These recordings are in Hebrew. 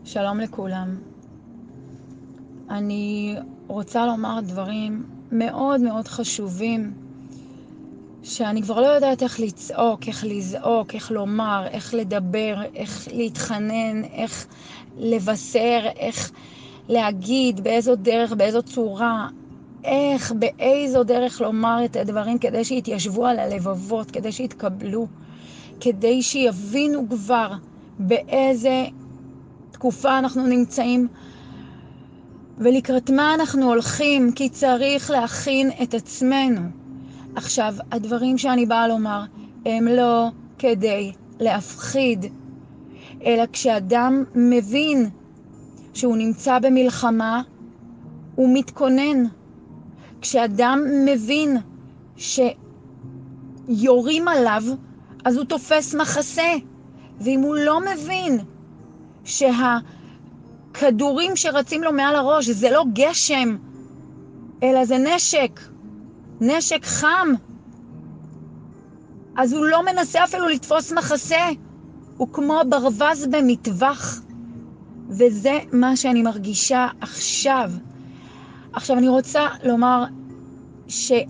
שלום לכולם. אני רוצה לומר דברים מאוד מאוד חשובים, שאני כבר לא יודעת איך לצעוק, איך לזעוק, איך לומר, איך לדבר, איך להתחנן, איך לבשר, איך להגיד, באיזו דרך, באיזו צורה, באיזו דרך לומר את הדברים כדי שיתיישבו על הלבבות, כדי שיתקבלו, כדי שיבינו כבר באיזה תקופה אנחנו נמצאים ולקראת מה אנחנו הולכים, כי צריך להכין את עצמנו. עכשיו, הדברים שאני באה לומר הם לא כדי להפחיד, אלא כשאדם מבין שהוא נמצא במלחמה, הוא מתכונן. כשאדם מבין שיורים עליו, אז הוא תופס מחסה. ואם הוא לא מבין כדורים שרצים לו מעל הראש, זה לא גשם, אלא זה נשק חם. אז הוא לא מנסה אפילו לתפוס מחסה, הוא כמו ברווז במטווח. וזה מה שאני מרגישה עכשיו. עכשיו אני רוצה לומר שאני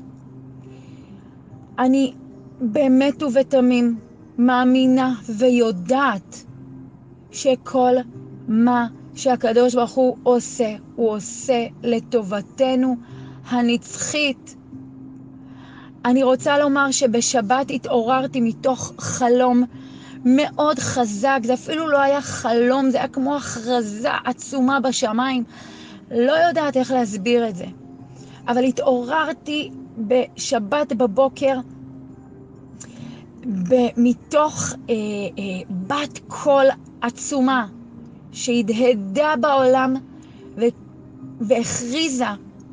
באמת ובתמים מאמינה ויודעת שכל מה שהקדוש ברוך הוא עושה לטובתנו הנצחית. אני רוצה לומר שבשבת התעוררתי מתוך חלום מאוד חזק. זה אפילו לא היה חלום, זה היה כמו הכרזה עצומה בשמיים. לא יודעת איך להסביר את זה. אבל התעוררתי בשבת בבוקר מתוך בת קול עצומה שהדהדה בעולם והכריזה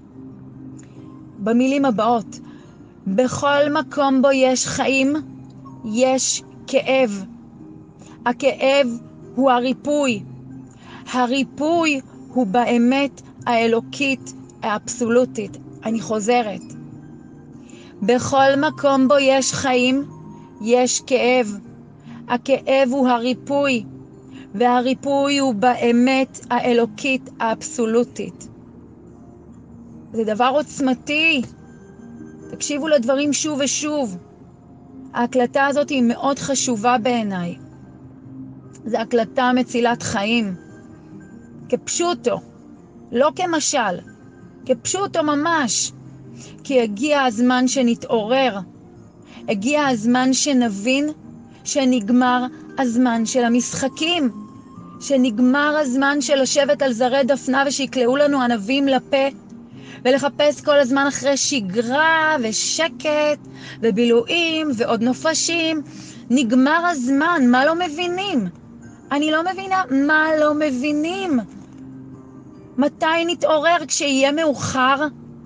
במילים הבאות: בכל מקום בו יש חיים, יש כאב. הכאב הוא הריפוי. הריפוי הוא באמת האלוקית, האבסולוטית. אני חוזרת. בכל מקום בו יש חיים, יש כאב. הכאב הוא הריפוי, והריפוי הוא באמת האלוקית, האבסולוטית. זה דבר עוצמתי. תקשיבו לדברים שוב ושוב. ההקלטה הזאת היא מאוד חשובה בעיניי. זו הקלטה מצילת חיים. כפשוטו, לא כמשל, כפשוטו ממש. כי הגיע הזמן שנתעורר. הגיע הזמן שנבין שנגמר הזמן של המשחקים. שנגמר הזמן של לשבת על זרי דפנה ושיקלעו לנו ענבים לפה. ולחפש כל הזמן אחרי שגרה ושקט ובילויים ועוד נופשים. נגמר הזמן. מה לא מבינים? אני לא מבינה מה לא מבינים. מתי נתעורר? כשיהיה מאוחר?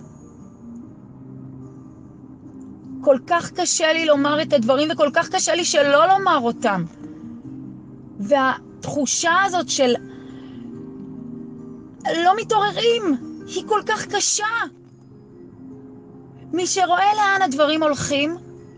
כל כך קשה לי לומר את הדברים וכל כך קשה לי שלא לומר אותם. והתחושה הזאת של לא מתעוררים היא כל כך קשה. מי שרואה לאן הדברים הולכים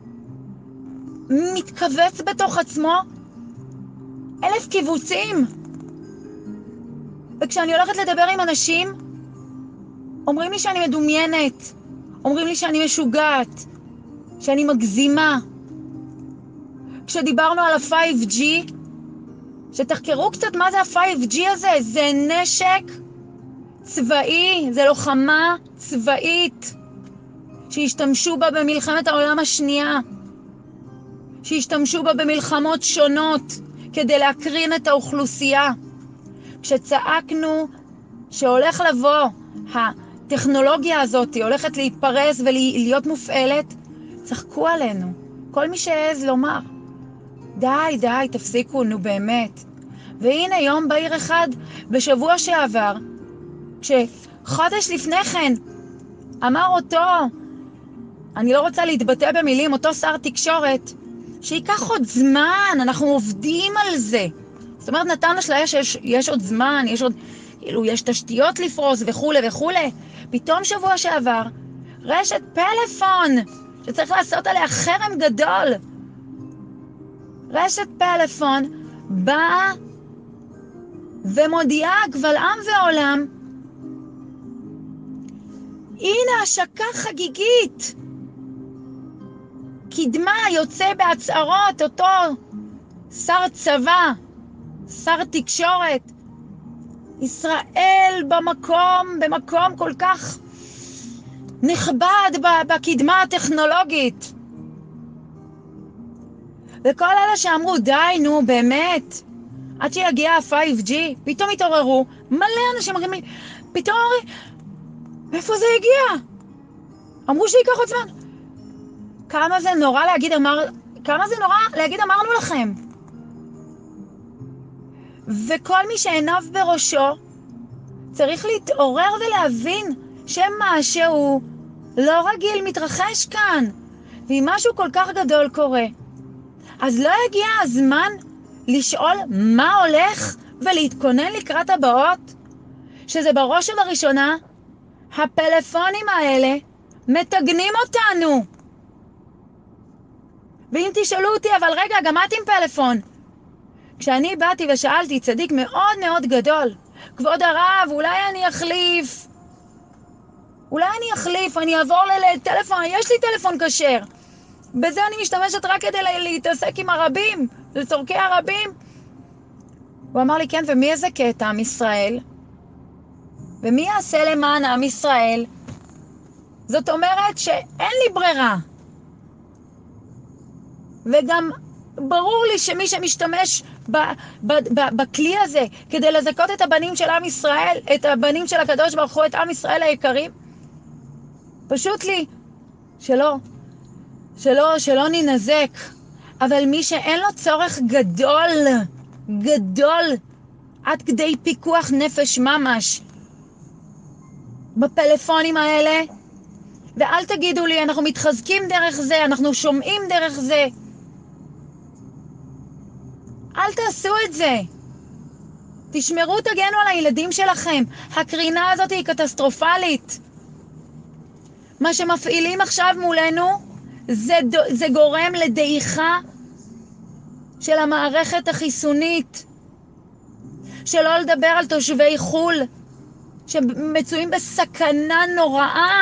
מתכווץ בתוך עצמו 1000 קיבוצים. וכשאני הולכת לדבר עם אנשים, אומרים לי שאני מדומיינת, אומרים לי שאני משוגעת, שאני מגזימה. כשדיברנו על ה-5G, שתחקרו קצת מה זה ה-5G הזה, זה נשק צבאי, זה לוחמה צבאית, שהשתמשו בה במלחמת העולם השנייה, שהשתמשו בה במלחמות שונות, כדי להקרין את האוכלוסייה. כשצעקנו שהולך לבוא, הטכנולוגיה הזאת הולכת להתפרס ולהיות מופעלת, צחקו עלינו. כל מי שהעז לומר, די, תפסיקו, נו באמת. והנה יום בהיר אחד, בשבוע שעבר, כשחודש לפני כן, אמר אותו, אני לא רוצה להתבטא במילים, אותו שר תקשורת, שיקח עוד זמן, אנחנו עובדים על זה. זאת אומרת, נתן אשליה שיש עוד זמן, יש תשתיות לפרוס וכו'. פתאום שבוע שעבר, רשת פלאפון, שצריך לעשות עליה חרם גדול. רשת פלאפון באה ומודיעה קבל עם ועולם, הנה השקה חגיגית. קדמה יוצא בהצהרות אותו שר צבא, שר תקשורת. ישראל במקום כל כך נכבד בקדמה הטכנולוגית. וכל אלה שאמרו, די, נו, באמת, עד שיגיע ה-5G, פתאום התעוררו, מלא אנשים אומרים לי, פתאום איפה זה הגיע? אמרו שיקח עוד זמן. כמה זה נורא להגיד אמרנו לכם. וכל מי שעיניו בראשו צריך להתעורר ולהבין שמשהו לא רגיל מתרחש כאן, ואם משהו כל כך גדול קורה, אז לא הגיע הזמן לשאול מה הולך ולהתכונן לקראת הבאות, שזה בראש ובראשונה הפלאפונים האלה מתגנים אותנו. ואם תשאלו אותי, אבל רגע, גם את עם פלאפון. כשאני באתי ושאלתי, צדיק מאוד מאוד גדול, כבוד הרב, אולי אני אחליף, אני אעבור לטלפון, יש לי טלפון כשר. בזה אני משתמשת רק כדי להתעסק עם הרבים, לצורכי הרבים. הוא אמר לי, כן, ומי איזה קטע, עם ישראל? ומי יעשה למען עם ישראל? זאת אומרת שאין לי ברירה. וגם ברור לי שמי שמשתמש בכלי הזה כדי לזכות את הבנים של עם ישראל, את הבנים של הקדוש ברוך הוא, את עם ישראל היקרים, פשוט לי שלא ננזק. אבל מי שאין לו צורך גדול עד כדי פיקוח נפש ממש בפלאפונים האלה, ואל תגידו לי אנחנו מתחזקים דרך זה, אנחנו שומעים דרך זה, אל תעשו את זה. תשמרו, תגנו על הילדים שלכם. הקרינה הזאת היא קטסטרופלית. מה שמפעילים עכשיו מולנו זה גורם לדעיכה של המערכת החיסונית. שלא לדבר על תושבי חול שמצויים בסכנה נוראה.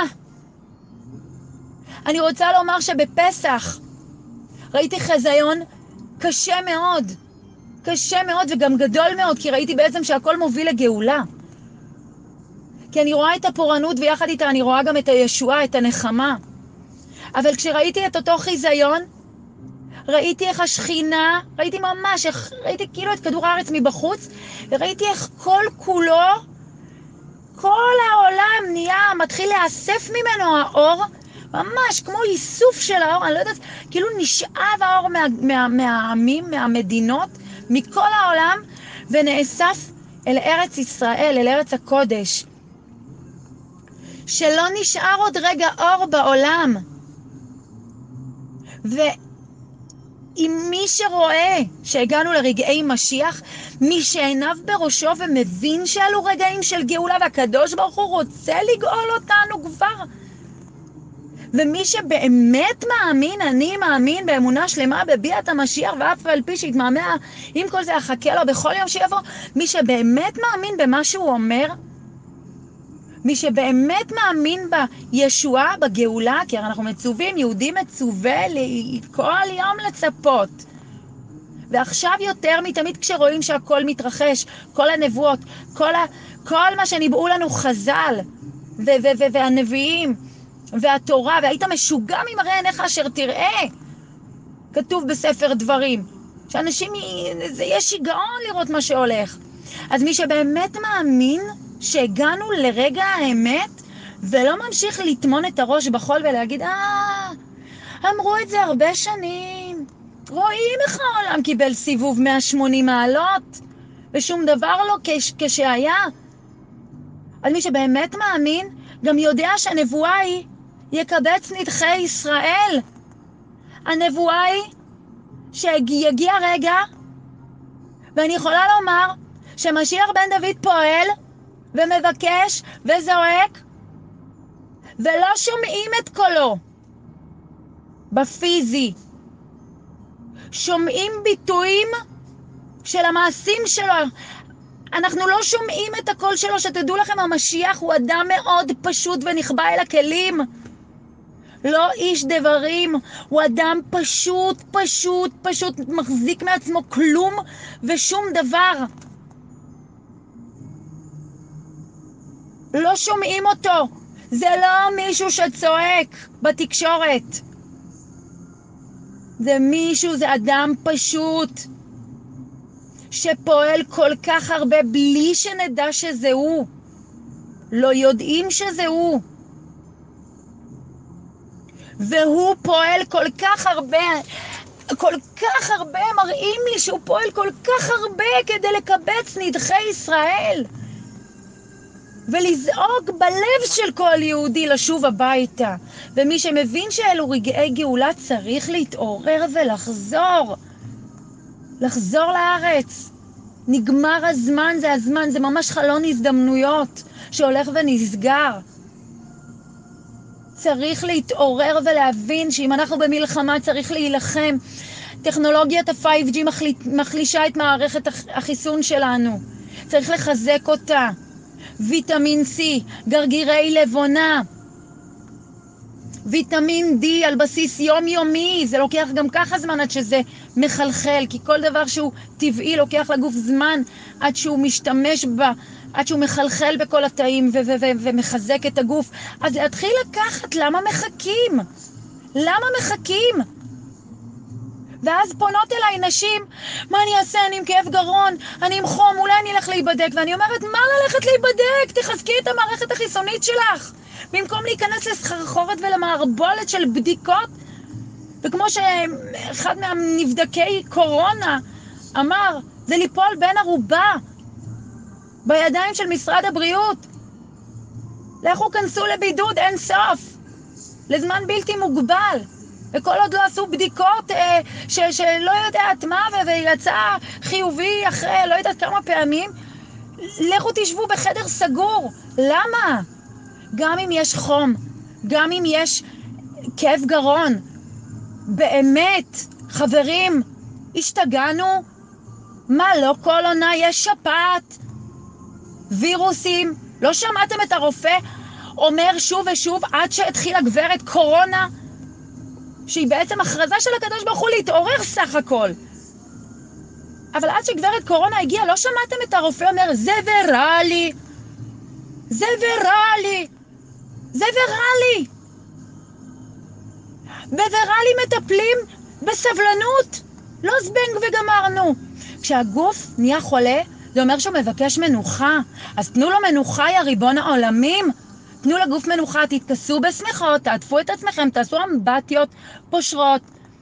אני רוצה לומר שבפסח ראיתי חזיון קשה מאוד וגם גדול מאוד, כי ראיתי בעצם שהכל מוביל לגאולה. כי אני רואה את הפורענות ויחד איתה אני רואה גם את הישועה, את הנחמה. אבל כשראיתי את אותו חזיון, ראיתי איך השכינה, ראיתי כאילו את כדור הארץ מבחוץ, וראיתי איך כל העולם מתחיל לאסף ממנו האור, ממש כמו איסוף של האור, אני לא יודעת, כאילו נשאב האור מהעמים, מהמדינות, מכל העולם, ונאסף אל ארץ ישראל, אל ארץ הקודש. שלא נשאר עוד רגע אור בעולם. ואם מי שרואה שהגענו לרגעי משיח, מי שעיניו בראשו ומבין שעלו רגעים של גאולה, והקדוש ברוך הוא רוצה לגאול אותנו כבר, ומי שבאמת מאמין, אני מאמין באמונה שלמה בביאת המשיח, ואף על פי שהתמהמה, עם כל זה אחכה לו בכל יום שיבוא, מי שבאמת מאמין במה שהוא אומר, מי שבאמת מאמין בישועה, בגאולה, כי אנחנו מצווים, יהודי מצווה כל יום לצפות. ועכשיו יותר מתמיד כשרואים שהכל מתרחש, כל הנבואות, כל מה שניבאו לנו חז"ל, והנביאים, והתורה, והיית משוגע ממראה עיניך אשר תראה, כתוב בספר דברים, שאנשים, יש שיגעון לראות מה שהולך. אז מי שבאמת מאמין שהגענו לרגע האמת, ולא ממשיך לטמון את הראש בחול ולהגיד, אמרו את זה הרבה שנים, רואים איך העולם קיבל סיבוב 180 מעלות, ושום דבר לא כשהיה. אז מי שבאמת מאמין, גם יודע שהנבואה היא, יקבץ נדחי ישראל. הנבואה היא שיגיע רגע, ואני יכולה לומר שמשיח בן דוד פועל ומבקש וזועק, ולא שומעים את קולו בפיזי. שומעים ביטויים של המעשים שלו. אנחנו לא שומעים את הקול שלו. שתדעו לכם, המשיח הוא אדם מאוד פשוט ונחבא אל הכלים. לא איש דברים, הוא אדם פשוט, פשוט, פשוט, מחזיק מעצמו כלום ושום דבר. לא שומעים אותו. זה לא מישהו שצועק בתקשורת. זה מישהו, זה אדם פשוט, שפועל כל כך הרבה בלי שנדע שזה הוא. לא יודעים שזה הוא. והוא פועל כל כך הרבה, מראים לי שהוא פועל כל כך הרבה כדי לקבץ נדחי ישראל. ולזעוק בלב של כל יהודי לשוב הביתה. ומי שמבין שאלו רגעי גאולה צריך להתעורר ולחזור. לחזור לארץ. נגמר הזמן, זה הזמן, זה ממש חלון הזדמנויות שהולך ונסגר. צריך להתעורר ולהבין שאם אנחנו במלחמה צריך להילחם. טכנולוגיית ה-5G מחלישה את מערכת החיסון שלנו. צריך לחזק אותה. ויטמין C, גרגירי לבונה, ויטמין D על בסיס יומיומי. זה לוקח גם ככה זמן עד שזה מחלחל, כי כל דבר שהוא טבעי לוקח לגוף זמן עד שהוא משתמש בה, עד שהוא מחלחל בכל התאים ומחזק את הגוף. אז להתחיל לקחת, למה מחכים? למה מחכים? ואז פונות אליי נשים, מה אני אעשה? אני עם כאב גרון, אני עם חום, אולי אני אלך להיבדק. ואני אומרת, מה ללכת להיבדק? תחזקי את המערכת החיסונית שלך. במקום להיכנס לסחרחורת ולמערבולת של בדיקות. וכמו שאחד מהנבדקי קורונה אמר, זה ליפול בין ערובה בידיים של משרד הבריאות. לכו כנסו לבידוד אין סוף, לזמן בלתי מוגבל. וכל עוד לא עשו בדיקות שלא יודעת מה, ויצא חיובי אחרי לא יודעת כמה פעמים, לכו תשבו בחדר סגור. למה? גם אם יש חום, גם אם יש כאב גרון, באמת, חברים, השתגענו? מה, לא כל עונה יש שפעת? וירוסים? לא שמעתם את הרופא אומר שוב ושוב עד שהתחילה גברת קורונה? שהיא בעצם הכרזה של הקדוש ברוך הוא להתעורר סך הכל. אבל עד שגברת קורונה הגיעה, לא שמעתם את הרופא אומר, זה ויראלי, זה ויראלי, זה ויראלי. בוויראלי מטפלים בסבלנות, לא זבנג וגמרנו. כשהגוף נהיה חולה, זה אומר שהוא מבקש מנוחה. אז תנו לו מנוחה, יא ריבון העולמים. תנו לגוף מנוחה, תתכסו בשמחות, תעטפו את עצמכם, תעשו אמבטיות פושרות.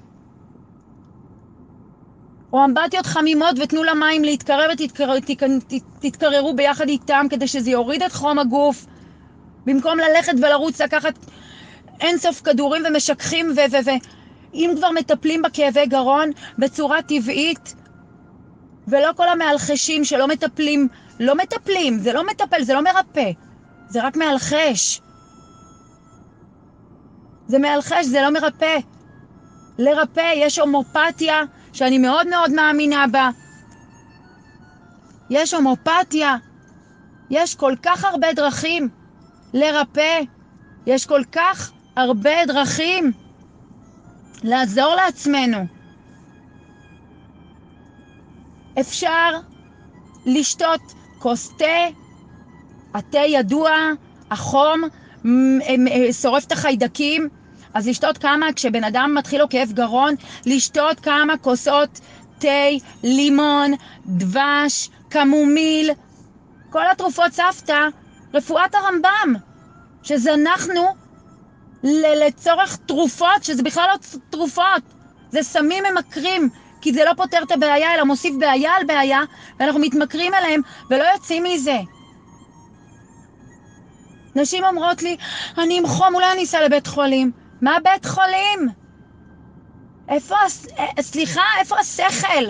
או אמבטיות חמימות ותנו למים להתקרב ותתקררו ביחד איתם כדי שזה יוריד את חום הגוף. במקום ללכת ולרוץ לקחת אינסוף כדורים ומשככים אם כבר מטפלים בכאבי גרון בצורה טבעית ולא כל המאלחשים שלא מטפלים, לא מטפלים, זה לא מטפל, זה לא מרפא. זה רק מאלחש. זה מאלחש, זה לא מרפא. לרפא יש הומופתיה שאני מאוד מאוד מאמינה בה. יש הומופתיה. יש כל כך הרבה דרכים לרפא. יש כל כך הרבה דרכים לעזור לעצמנו. אפשר לשתות כוס תה, התה ידוע, החום שורף את החיידקים, אז לשתות כמה, כשבן אדם מתחיל לו כאב גרון, לשתות כמה כוסות תה, לימון, דבש, קמומיל, כל התרופות סבתא, רפואת הרמב"ם, שזנחנו לצורך תרופות, שזה בכלל לא תרופות, זה סמים ממכרים, כי זה לא פותר את הבעיה, אלא מוסיף בעיה על בעיה, ואנחנו מתמכרים אליהם ולא יוצאים מזה. נשים אומרות לי, אני עם חום, אולי אני אסע לבית חולים. מה בית חולים? איפה השכל?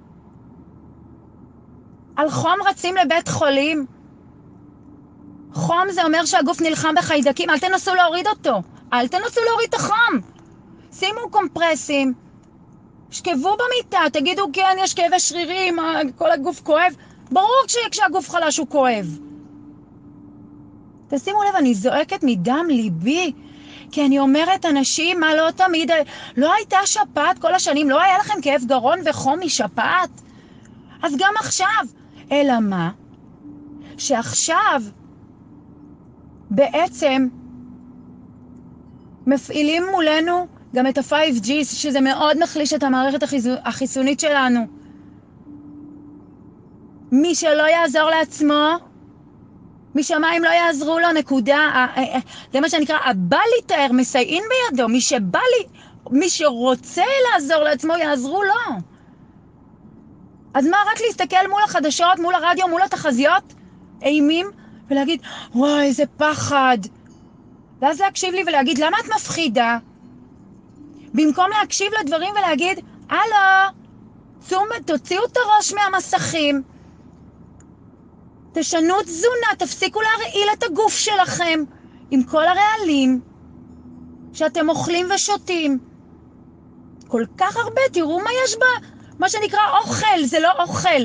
על חום רצים לבית חולים? חום זה אומר שהגוף נלחם בחיידקים, אל תנסו להוריד אותו. אל תנסו להוריד את החום. שימו קומפרסים, שקבו במיטה, תגידו כן, יש כאבי שרירים, כל הגוף כואב. ברור כשהגוף חלש הוא כואב. תשימו לב, אני זועקת מדם ליבי, כי אני אומרת, אנשים, מה לא תמיד, לא הייתה שפעת כל השנים, לא היה לכם כאב גרון וחום משפעת? אז גם עכשיו. אלא מה? שעכשיו בעצם מפעילים מולנו גם את ה-5G, שזה מאוד מחליש את המערכת החיסונית שלנו. מי שלא יעזור לעצמו, משמיים לא יעזרו לו, נקודה. זה מה שנקרא, הבא להתאר, מסייעים בידו. מי שרוצה לעזור לעצמו, יעזרו לו. אז מה, רק להסתכל מול החדשות, מול הרדיו, מול התחזיות, אימים, ולהגיד, וואי, איזה פחד. ואז להקשיב לי ולהגיד, למה את מפחידה? במקום להקשיב לדברים ולהגיד, הלו, תוציאו את הראש מהמסכים, תשנו תזונה, תפסיקו להרעיל את הגוף שלכם עם כל הרעלים שאתם אוכלים ושותים. כל כך הרבה, תראו מה יש בה, מה שנקרא אוכל, זה לא אוכל.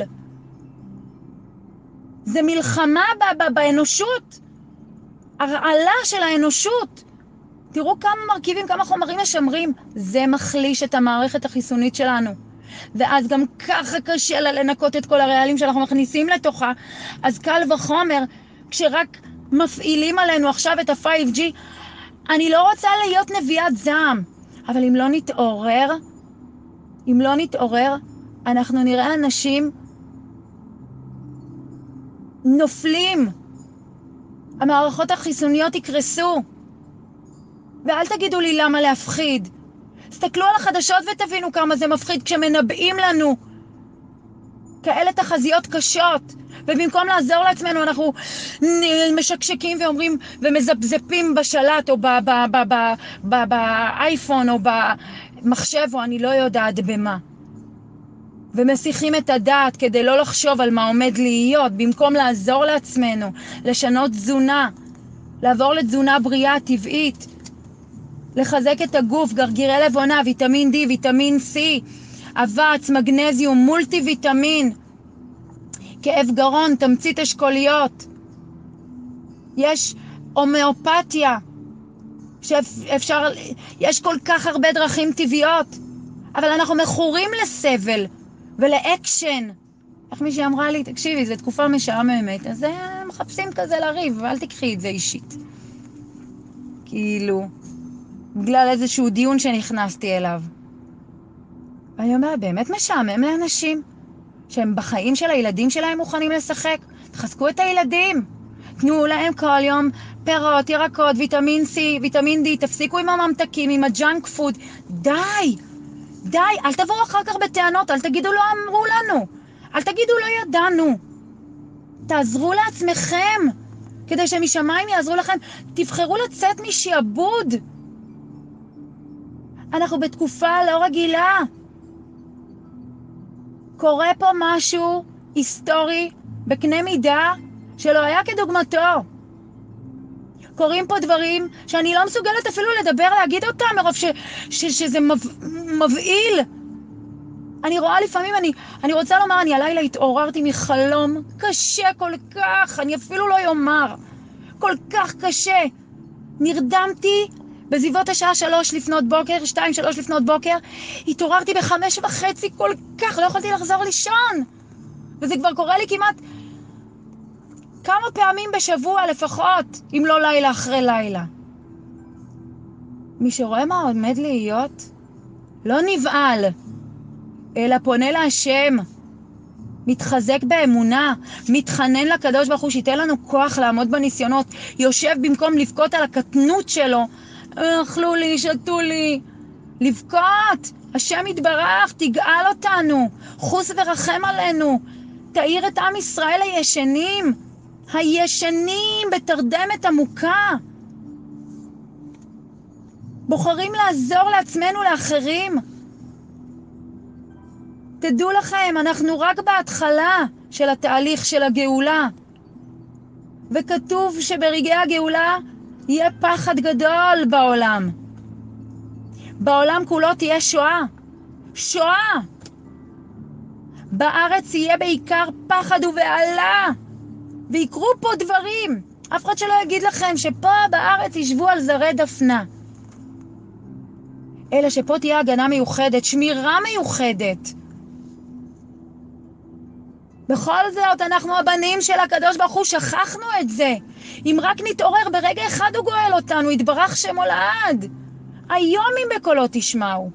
זה מלחמה באנושות, הרעלה של האנושות. תראו כמה מרכיבים, כמה חומרים משמרים. זה מחליש את המערכת החיסונית שלנו. ואז גם ככה קשה לה לנקות את כל הרעלים שאנחנו מכניסים לתוכה. אז קל וחומר, כשרק מפעילים עלינו עכשיו את ה-5G, אני לא רוצה להיות נביאת זעם, אבל אם לא נתעורר, אנחנו נראה אנשים נופלים. המערכות החיסוניות יקרסו. ואל תגידו לי למה להפחיד. תסתכלו על החדשות ותבינו כמה זה מפחיד כשמנבאים לנו כאלה תחזיות קשות. ובמקום לעזור לעצמנו אנחנו משקשקים ואומרים ומזפזפים בשלט או באייפון או במחשב או אני לא יודעת במה. ומסיחים את הדעת כדי לא לחשוב על מה עומד להיות, במקום לעזור לעצמנו, לשנות תזונה, לעבור לתזונה בריאה, טבעית, לחזק את הגוף, גרגירי לבונה, ויטמין D, ויטמין C, אבץ, מגנזיום, מולטי ויטמין, כאב גרון, תמצית אשכוליות. יש הומאופתיה, יש כל כך הרבה דרכים טבעיות, אבל אנחנו מכורים לסבל ולאקשן. איך מישהי אמרה לי, תקשיבי, זו תקופה משעממת, אז מחפשים כזה לריב, ואל תקחי את זה אישית. כאילו, בגלל איזשהו דיון שנכנסתי אליו. ואני אומרת, באמת משעמם לאנשים שהם בחיים של הילדים שלהם מוכנים לשחק. תחזקו את הילדים. תנו להם כל יום פירות, ירקות, ויטמין C, ויטמין D, תפסיקו עם הממתקים, עם הג'אנק פוד. די, אל תבואו אחר כך בטענות, אל תגידו לא אמרו לנו, אל תגידו לא ידענו. תעזרו לעצמכם, כדי שמשמיים יעזרו לכם. תבחרו לצאת משעבוד. אנחנו בתקופה לא רגילה. קורה פה משהו היסטורי בקנה מידה שלא היה כדוגמתו. קוראים פה דברים שאני לא מסוגלת אפילו לדבר, להגיד אותם, מרוב שזה מבעיל. אני רואה לפעמים, אני רוצה לומר, אני הלילה התעוררתי מחלום קשה כל כך, אני אפילו לא יאמר, כל כך קשה. נרדמתי בסביבות השעה 3 לפנות בוקר, 2-3 לפנות בוקר, התעוררתי ב5:30 כל כך, לא יכולתי לחזור לישון. וזה כבר קורה לי כמעט כמה פעמים בשבוע לפחות, אם לא לילה אחרי לילה. מי שרואה מה עומד להיות, לא נבעל, אלא פונה להשם, מתחזק באמונה, מתחנן לקדוש ברוך הוא שייתן לנו כוח לעמוד בניסיונות, יושב במקום לבכות על הקטנות שלו, אכלו לי, שתו לי, לבכות, השם יתברך, תגאל אותנו, חוס ורחם עלינו, תאיר את עם ישראל הישנים בתרדמת עמוקה. בוחרים לעזור לעצמנו לאחרים. תדעו לכם, אנחנו רק בהתחלה של התהליך של הגאולה. וכתוב שברגעי הגאולה יהיה פחד גדול בעולם. בעולם כולו תהיה שואה. בארץ יהיה בעיקר פחד ובעלה, ויקרו פה דברים. אף אחד שלא יגיד לכם שפה בארץ ישבו על זרי דפנה. אלא שפה תהיה הגנה מיוחדת, שמירה מיוחדת. בכל זאת, אנחנו הבנים של הקדוש ברוך הוא, שכחנו את זה. אם רק נתעורר, ברגע אחד הוא גואל אותנו, יתברך שמו לעד. היום אם בקולו תשמעו.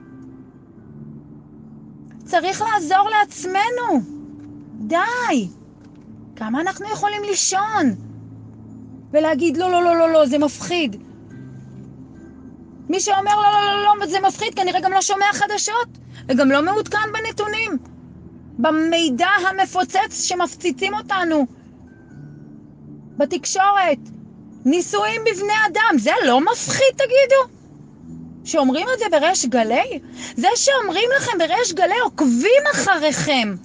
צריך לעזור לעצמנו. די. כמה אנחנו יכולים לישון? ולהגיד לא, לא, לא, לא, לא, זה מפחיד. מי שאומר לא, לא, לא, לא, זה מפחיד, כנראה גם לא שומע חדשות, וגם לא מעודכן בנתונים. במידע המפוצץ שמפציצים אותנו. בתקשורת. ניסויים בבני אדם. זה לא מפחיד, תגידו? שאומרים את זה בריש גלי? זה שאומרים לכם בריש גלי, עוקבים אחריכם.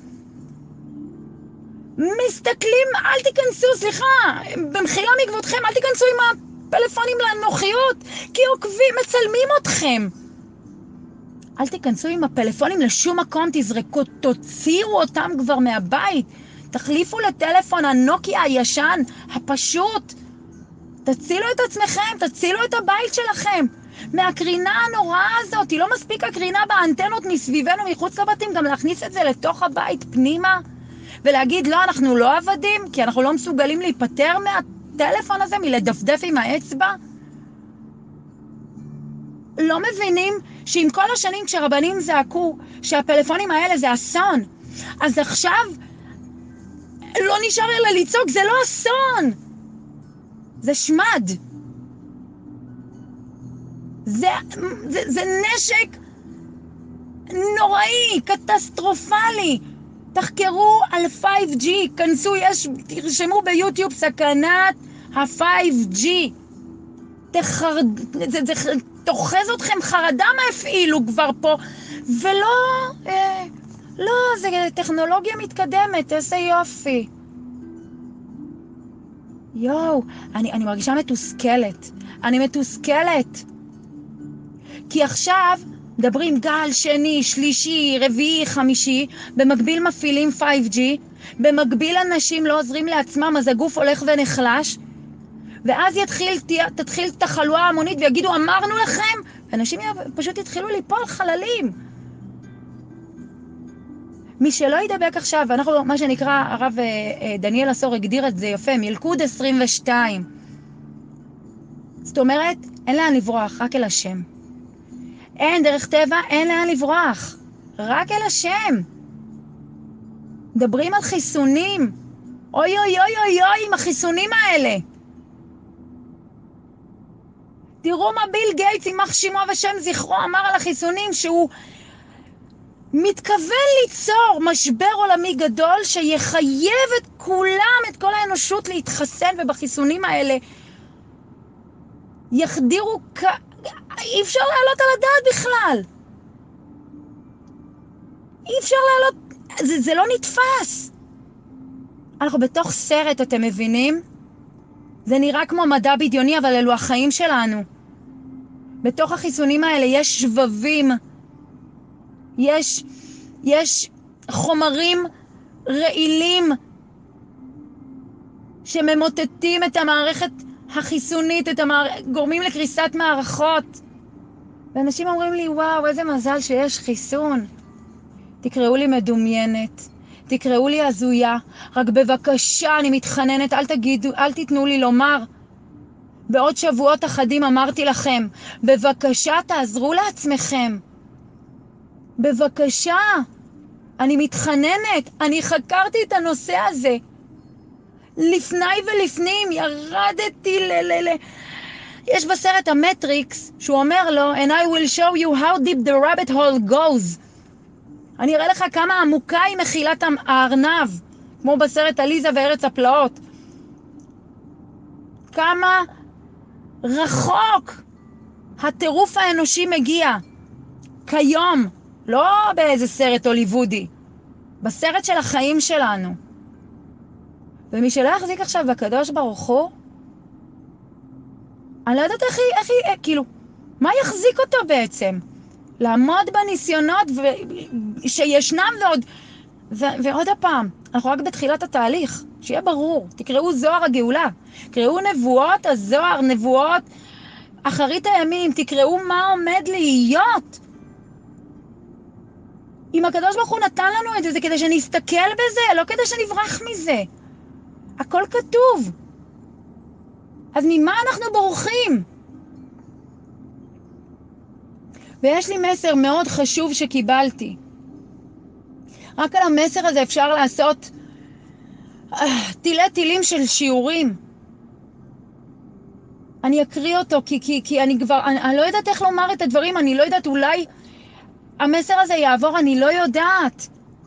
מסתכלים, אל תיכנסו, סליחה, במחילה מכבודכם, אל תיכנסו עם הפלאפונים לנוחיות, כי עוקבים, מצלמים אתכם. אל תיכנסו עם הפלאפונים לשום מקום, תזרקו, תוציאו אותם כבר מהבית, תחליפו לטלפון הנוקיה הישן, הפשוט. תצילו את עצמכם, תצילו את הבית שלכם. מהקרינה הנוראה הזאת, היא לא מספיק הקרינה באנטנות מסביבנו, מחוץ לבתים, גם להכניס את זה לתוך הבית פנימה, ולהגיד לא, אנחנו לא עבדים, כי אנחנו לא מסוגלים להיפטר מהטלפון הזה, מלדפדף עם האצבע. לא מבינים שעם כל השנים כשרבנים זעקו שהפלאפונים האלה זה אסון, אז עכשיו לא נשאר אלא לצעוק, זה לא אסון, זה שמד. זה נשק נוראי, קטסטרופלי. תחקרו על 5G, כנסו, תרשמו ביוטיוב סכנת ה-5G. זה תוחז אתכם חרדה מה הפעילו כבר פה, ולא, לא, זה טכנולוגיה מתקדמת, איזה יופי. יואו, אני מרגישה מתוסכלת. אני מתוסכלת. כי עכשיו מדברים גל שני, שלישי, רביעי, חמישי, במקביל מפעילים 5G, במקביל אנשים לא עוזרים לעצמם, אז הגוף הולך ונחלש, ואז תתחיל תחלואה המונית ויגידו, אמרנו לכם, ואנשים פשוט יתחילו ליפול חללים. מי שלא ידבק עכשיו, ואנחנו, מה שנקרא, הרב דניאל אסור הגדיר את זה יפה, מלכוד 22. זאת אומרת, אין לאן לברוח, רק אל השם. אין דרך טבע, אין לאן לברוח. רק אל השם. מדברים על חיסונים. אוי אוי אוי אוי אוי עם החיסונים האלה. תראו מה ביל גייטס, יימח שמו ושם זכרו, אמר על החיסונים שהוא מתכוון ליצור משבר עולמי גדול שיחייב את כולם, את כל האנושות להתחסן, ובחיסונים האלה יחדירו אי אפשר לעלות על הדעת בכלל. אי אפשר לעלות, זה לא נתפס. אנחנו בתוך סרט, אתם מבינים? זה נראה כמו מדע בדיוני, אבל אלו החיים שלנו. בתוך החיסונים האלה יש שבבים, יש חומרים רעילים שממוטטים את המערכת החיסונית, גורמים לקריסת מערכות. ואנשים אומרים לי, וואו, איזה מזל שיש חיסון. תקראו לי מדומיינת, תקראו לי הזויה, רק בבקשה, אני מתחננת, אל תיתנו לי לומר. בעוד שבועות אחדים אמרתי לכם, בבקשה תעזרו לעצמכם. בבקשה, אני מתחננת, אני חקרתי את הנושא הזה. לפני ולפנים ירדתי יש בסרט המטריקס, שהוא אומר לו, and I will show you how deep the rabbit hole goes. אני אראה לך כמה עמוקה היא מחילת הארנב, כמו בסרט עליזה וארץ הפלאות. כמה רחוק הטירוף האנושי מגיע. כיום, לא באיזה סרט הוליוודי, בסרט של החיים שלנו. ומי שלא יחזיק עכשיו בקדוש ברוך הוא, אני לא יודעת כאילו, מה יחזיק אותו בעצם? לעמוד בניסיונות שישנם ועוד ועוד הפעם, אנחנו רק בתחילת התהליך, שיהיה ברור, תקראו זוהר הגאולה, תקראו נבואות הזוהר, נבואות אחרית הימים, תקראו מה עומד להיות. אם הקדוש ברוך הוא נתן לנו את זה, זה כדי שנסתכל בזה, לא כדי שנברח מזה. הכל כתוב. אז ממה אנחנו בורחים? ויש לי מסר מאוד חשוב שקיבלתי. רק על המסר הזה אפשר לעשות תילי תילים של שיעורים. אני אקריא אותו כי אני לא יודעת איך לומר את הדברים, אני לא יודעת, אולי המסר הזה יעבור, אני לא יודעת.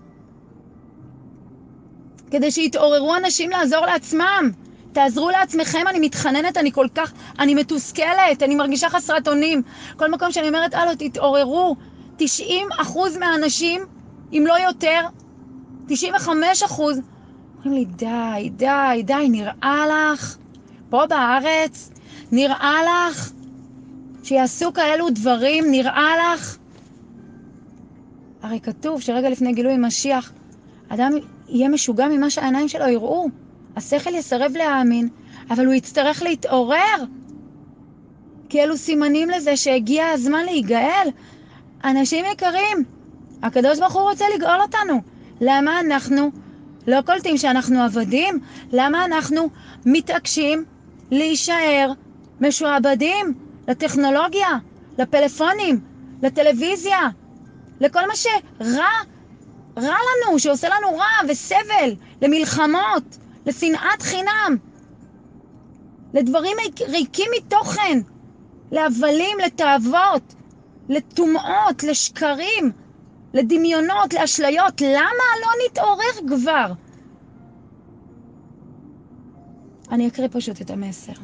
כדי שיתעוררו אנשים לעזור לעצמם. תעזרו לעצמכם, אני מתחננת, אני מתוסכלת, אני מרגישה חסרת אונים. כל מקום שאני אומרת, תתעוררו. 90% מהאנשים, אם לא יותר, 95%, אומרים לי, די, נראה לך, פה בארץ, נראה לך, שיעשו כאלו דברים, נראה לך. הרי כתוב שרגע לפני גילוי משיח, אדם יהיה משוגע ממה שהעיניים שלו יראו. השכל יסרב להאמין, אבל הוא יצטרך להתעורר. כי אלו סימנים לזה שהגיע הזמן להיגאל. אנשים יקרים, הקדוש ברוך הוא רוצה לגאול אותנו. למה אנחנו לא קולטים שאנחנו עבדים? למה אנחנו מתעקשים להישאר משועבדים לטכנולוגיה, לפלאפונים, לטלוויזיה, לכל מה שרע לנו, שעושה לנו רע וסבל, למלחמות, לשנאת חינם, לדברים ריקים מתוכן, להבלים, לתאוות, לטומאות, לשקרים, לדמיונות, לאשליות. למה לא נתעורר כבר? אני אקריא פשוט את המסר.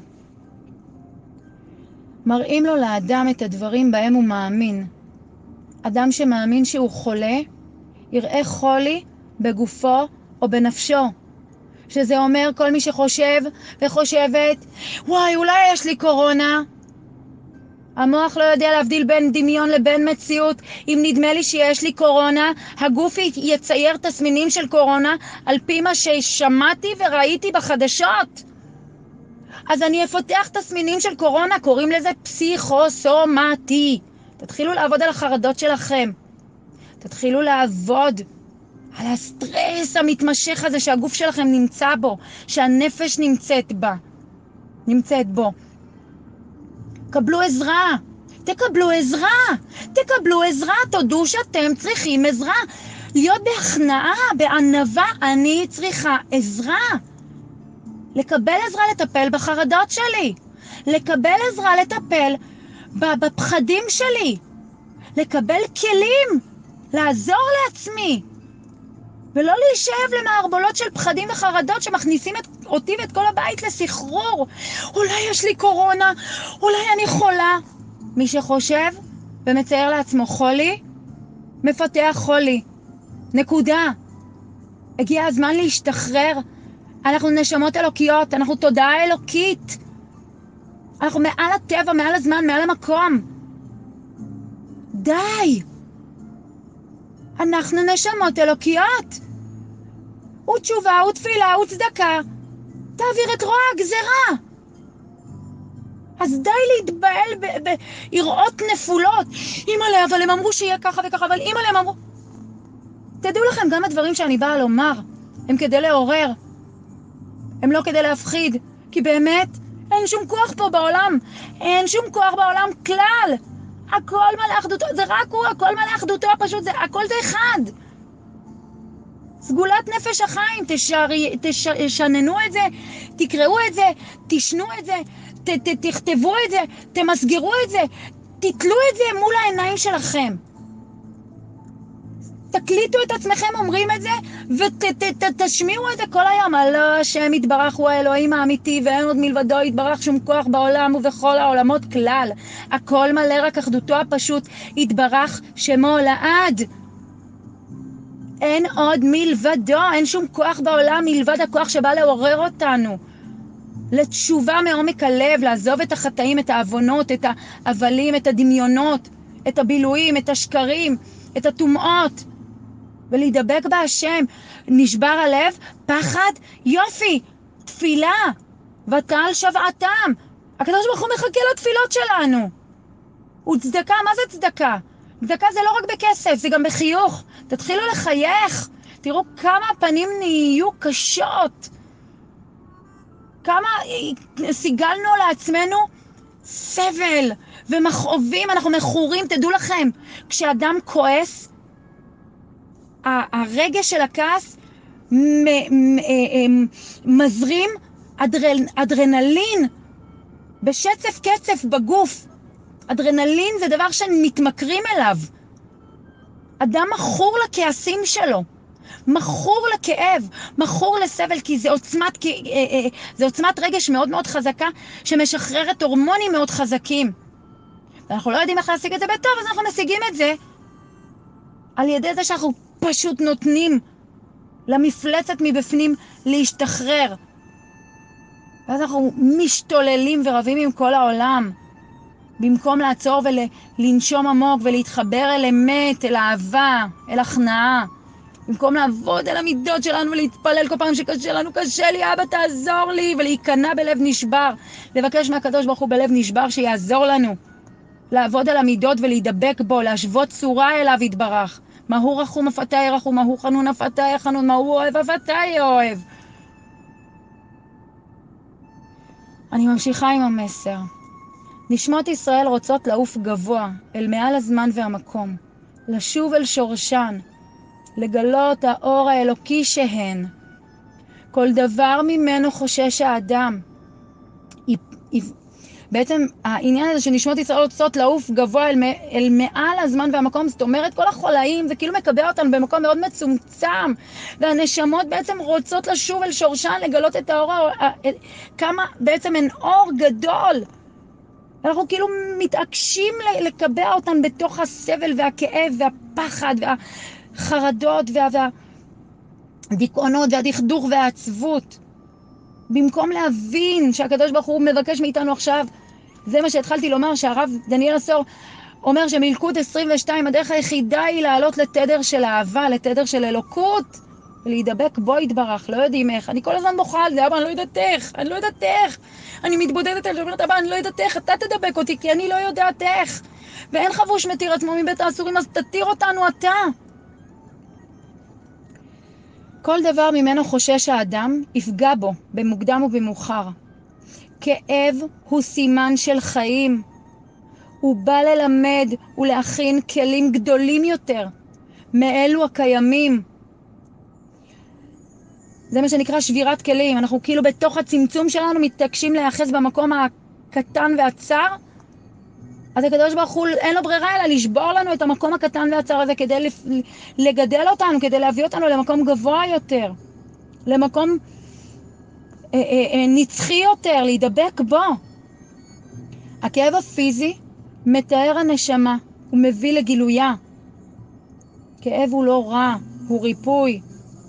מראים לו לאדם את הדברים בהם הוא מאמין. אדם שמאמין שהוא חולה, יראה חולי בגופו או בנפשו. שזה אומר כל מי שחושב וחושבת, וואי, אולי יש לי קורונה. המוח לא יודע להבדיל בין דמיון לבין מציאות. אם נדמה לי שיש לי קורונה, הגוף יצייר תסמינים של קורונה על פי מה ששמעתי וראיתי בחדשות. אז אני אפתח תסמינים של קורונה, קוראים לזה פסיכוסומטי. תתחילו לעבוד על החרדות שלכם. תתחילו לעבוד על הסטרס המתמשך הזה שהגוף שלכם נמצא בו, שהנפש נמצאת בו. קבלו עזרה, תקבלו עזרה, תודו שאתם צריכים עזרה. להיות בהכנעה, בענווה, אני צריכה עזרה. לקבל עזרה לטפל בחרדות שלי, לקבל עזרה לטפל בפחדים שלי, לקבל כלים, לעזור לעצמי, ולא להישאב למערבולות של פחדים וחרדות שמכניסים אותי ואת כל הבית לסחרור. אולי יש לי קורונה, אולי אני חולה. מי שחושב ומצייר לעצמו חולי, מפתח חולי. נקודה. הגיע הזמן להשתחרר. אנחנו נשמות אלוקיות, אנחנו תודעה אלוקית. אנחנו מעל הטבע, מעל הזמן, מעל המקום. די. אנחנו נשמות אלוקיות. ותשובה, ותפילה, ותצדקה. תעביר את רוע הגזרה. אז די להתבעל ביראות נפולות. אימא'לה, אבל הם אמרו שיהיה ככה וככה, אבל אימא'לה, הם אמרו... תדעו לכם, גם הדברים שאני באה לומר, הם כדי לעורר. הם לא כדי להפחיד. כי באמת, אין שום כוח פה בעולם. אין שום כוח בעולם כלל. הכל מלא אחדותו, זה רק הוא, הכל מלא אחדותו, פשוט זה, הכל זה אחד. סגולת נפש החיים, תשננו את זה, תקראו את זה, תשנו את זה, תכתבו את זה, תמסגרו את זה, תתלו את זה מול העיניים שלכם. תקליטו את עצמכם, אומרים את זה, ותשמיעו את זה כל היום. הלא, השם יתברך הוא האלוהים האמיתי, ואין עוד מלבדו יתברך שום כוח בעולם ובכל העולמות כלל. הכל מלא רק אחדותו הפשוט, יתברך שמו לעד. אין עוד מלבדו, אין שום כוח בעולם מלבד הכוח שבא לעורר אותנו. לתשובה מעומק הלב, לעזוב את החטאים, את העוונות, את העבלים, את הדמיונות, את הבילויים, את השקרים, את הטומאות. ולהידבק בהשם. נשבר הלב, פחד, יופי, תפילה, ותעל שוועתם. הקדוש ברוך הוא מחכה לתפילות שלנו. וצדקה, מה זה צדקה? צדקה זה לא רק בכסף, זה גם בחיוך. תתחילו לחייך. תראו כמה הפנים נהיו קשות. כמה סיגלנו לעצמנו סבל ומכאובים, אנחנו מכורים. תדעו לכם, כשאדם כועס, הרגש של הכעס מזרים אדרנלין בשצף קצף בגוף. אדרנלין זה דבר שמתמכרים אליו. אדם מכור לכעסים שלו, מכור לכאב, מכור לסבל, כי זה עוצמת רגש מאוד מאוד חזקה, שמשחררת הורמונים מאוד חזקים. ואנחנו לא יודעים איך להשיג את זה בטוב, אז אנחנו משיגים את זה על ידי זה שאנחנו פשוט נותנים למפלצת מבפנים להשתחרר. ואז אנחנו משתוללים ורבים עם כל העולם, במקום לעצור ולנשום עמוק ולהתחבר אל אמת, אל אהבה, אל הכנעה. במקום לעבוד על המידות שלנו ולהתפלל כל פעם שקשה לנו, קשה לי, אבא תעזור לי, ולהיכנע בלב נשבר, לבקש מהקדוש ברוך הוא בלב נשבר שיעזור לנו, לעבוד על המידות ולהידבק בו, להשוות צורה אליו יתברך. מהו רחום אף אתה ירחום, מהו חנון אף אתה יחנון, מהו אוהב אף אתה יאוהב. אני ממשיכה עם המסר. נשמות ישראל רוצות לעוף גבוה, אל מעל הזמן והמקום, לשוב אל שורשן, לגלות האור האלוקי שהן. כל דבר ממנו חושש האדם. בעצם העניין הזה שנשמות ישראל רוצות לעוף גבוה אל מעל הזמן והמקום, זאת אומרת כל החולאים, זה כאילו מקבע אותנו במקום מאוד מצומצם, והנשמות בעצם רוצות לשוב אל שורשן, לגלות את האור, כמה בעצם אין אור גדול. אנחנו כאילו מתעקשים לקבע אותן בתוך הסבל והכאב והפחד והחרדות והדיכאונות והדכדוך והעצבות. במקום להבין שהקדוש ברוך הוא מבקש מאיתנו עכשיו, זה מה שהתחלתי לומר, שהרב דניאל עשור אומר שמלכות 22, הדרך היחידה היא לעלות לתדר של אהבה, לתדר של אלוקות, ולהידבק בו יתברך, לא יודעים איך. אני כל הזמן בוכה על זה, אבא, אני לא יודעת איך, אני לא יודעת איך. אני מתבודדת על זה, אומרת, אבא, אני לא יודעת איך, אתה תדבק אותי, כי אני לא יודעת איך. ואין חבוש מתיר עצמו מבית האסורים, אז תתיר אותנו אתה. כל דבר ממנו חושש האדם, יפגע בו, במוקדם ובמאוחר. כאב הוא סימן של חיים. הוא בא ללמד ולהכין כלים גדולים יותר, מאלו הקיימים. זה מה שנקרא שבירת כלים. אנחנו כאילו בתוך הצמצום שלנו מתעקשים להיאחז במקום הקטן והצר. אז הקדוש ברוך הוא אין לו ברירה אלא לשבור לנו את המקום הקטן והצר הזה כדי לגדל אותנו, כדי להביא אותנו למקום גבוה יותר, למקום נצחי יותר, להידבק בו. הכאב הפיזי מתאר הנשמה, הוא מביא לגילויה. כאב הוא לא רע, הוא ריפוי.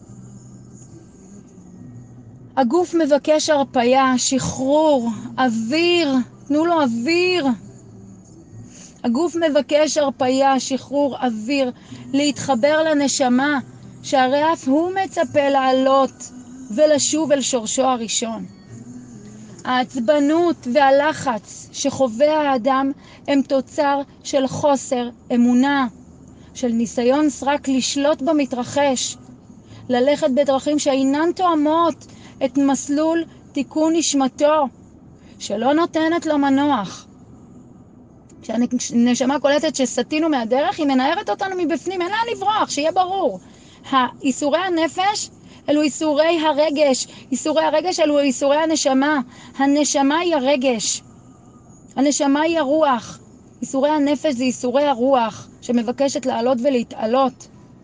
הגוף מבקש הרפיה, שחרור, אוויר, תנו לו אוויר. הגוף מבקש הרפיה, שחרור, אוויר, להתחבר לנשמה, שהרי אף הוא מצפה לעלות ולשוב אל שורשו הראשון. העצבנות והלחץ שחווה האדם הם תוצר של חוסר אמונה, של ניסיון סרק לשלוט במתרחש, ללכת בדרכים שאינן תואמות את מסלול תיקון נשמתו, שלא נותנת לו מנוח. כשהנשמה קולטת שסתינו מהדרך, היא מנערת אותנו מבפנים, אין לה לברוח, שיהיה ברור. איסורי הנפש אלו איסורי הרגש, איסורי הרגש אלו איסורי הנשמה. הנשמה היא הרגש, הנשמה היא הרוח. איסורי הנפש זה איסורי הרוח, שמבקשת לעלות ולהתעלות.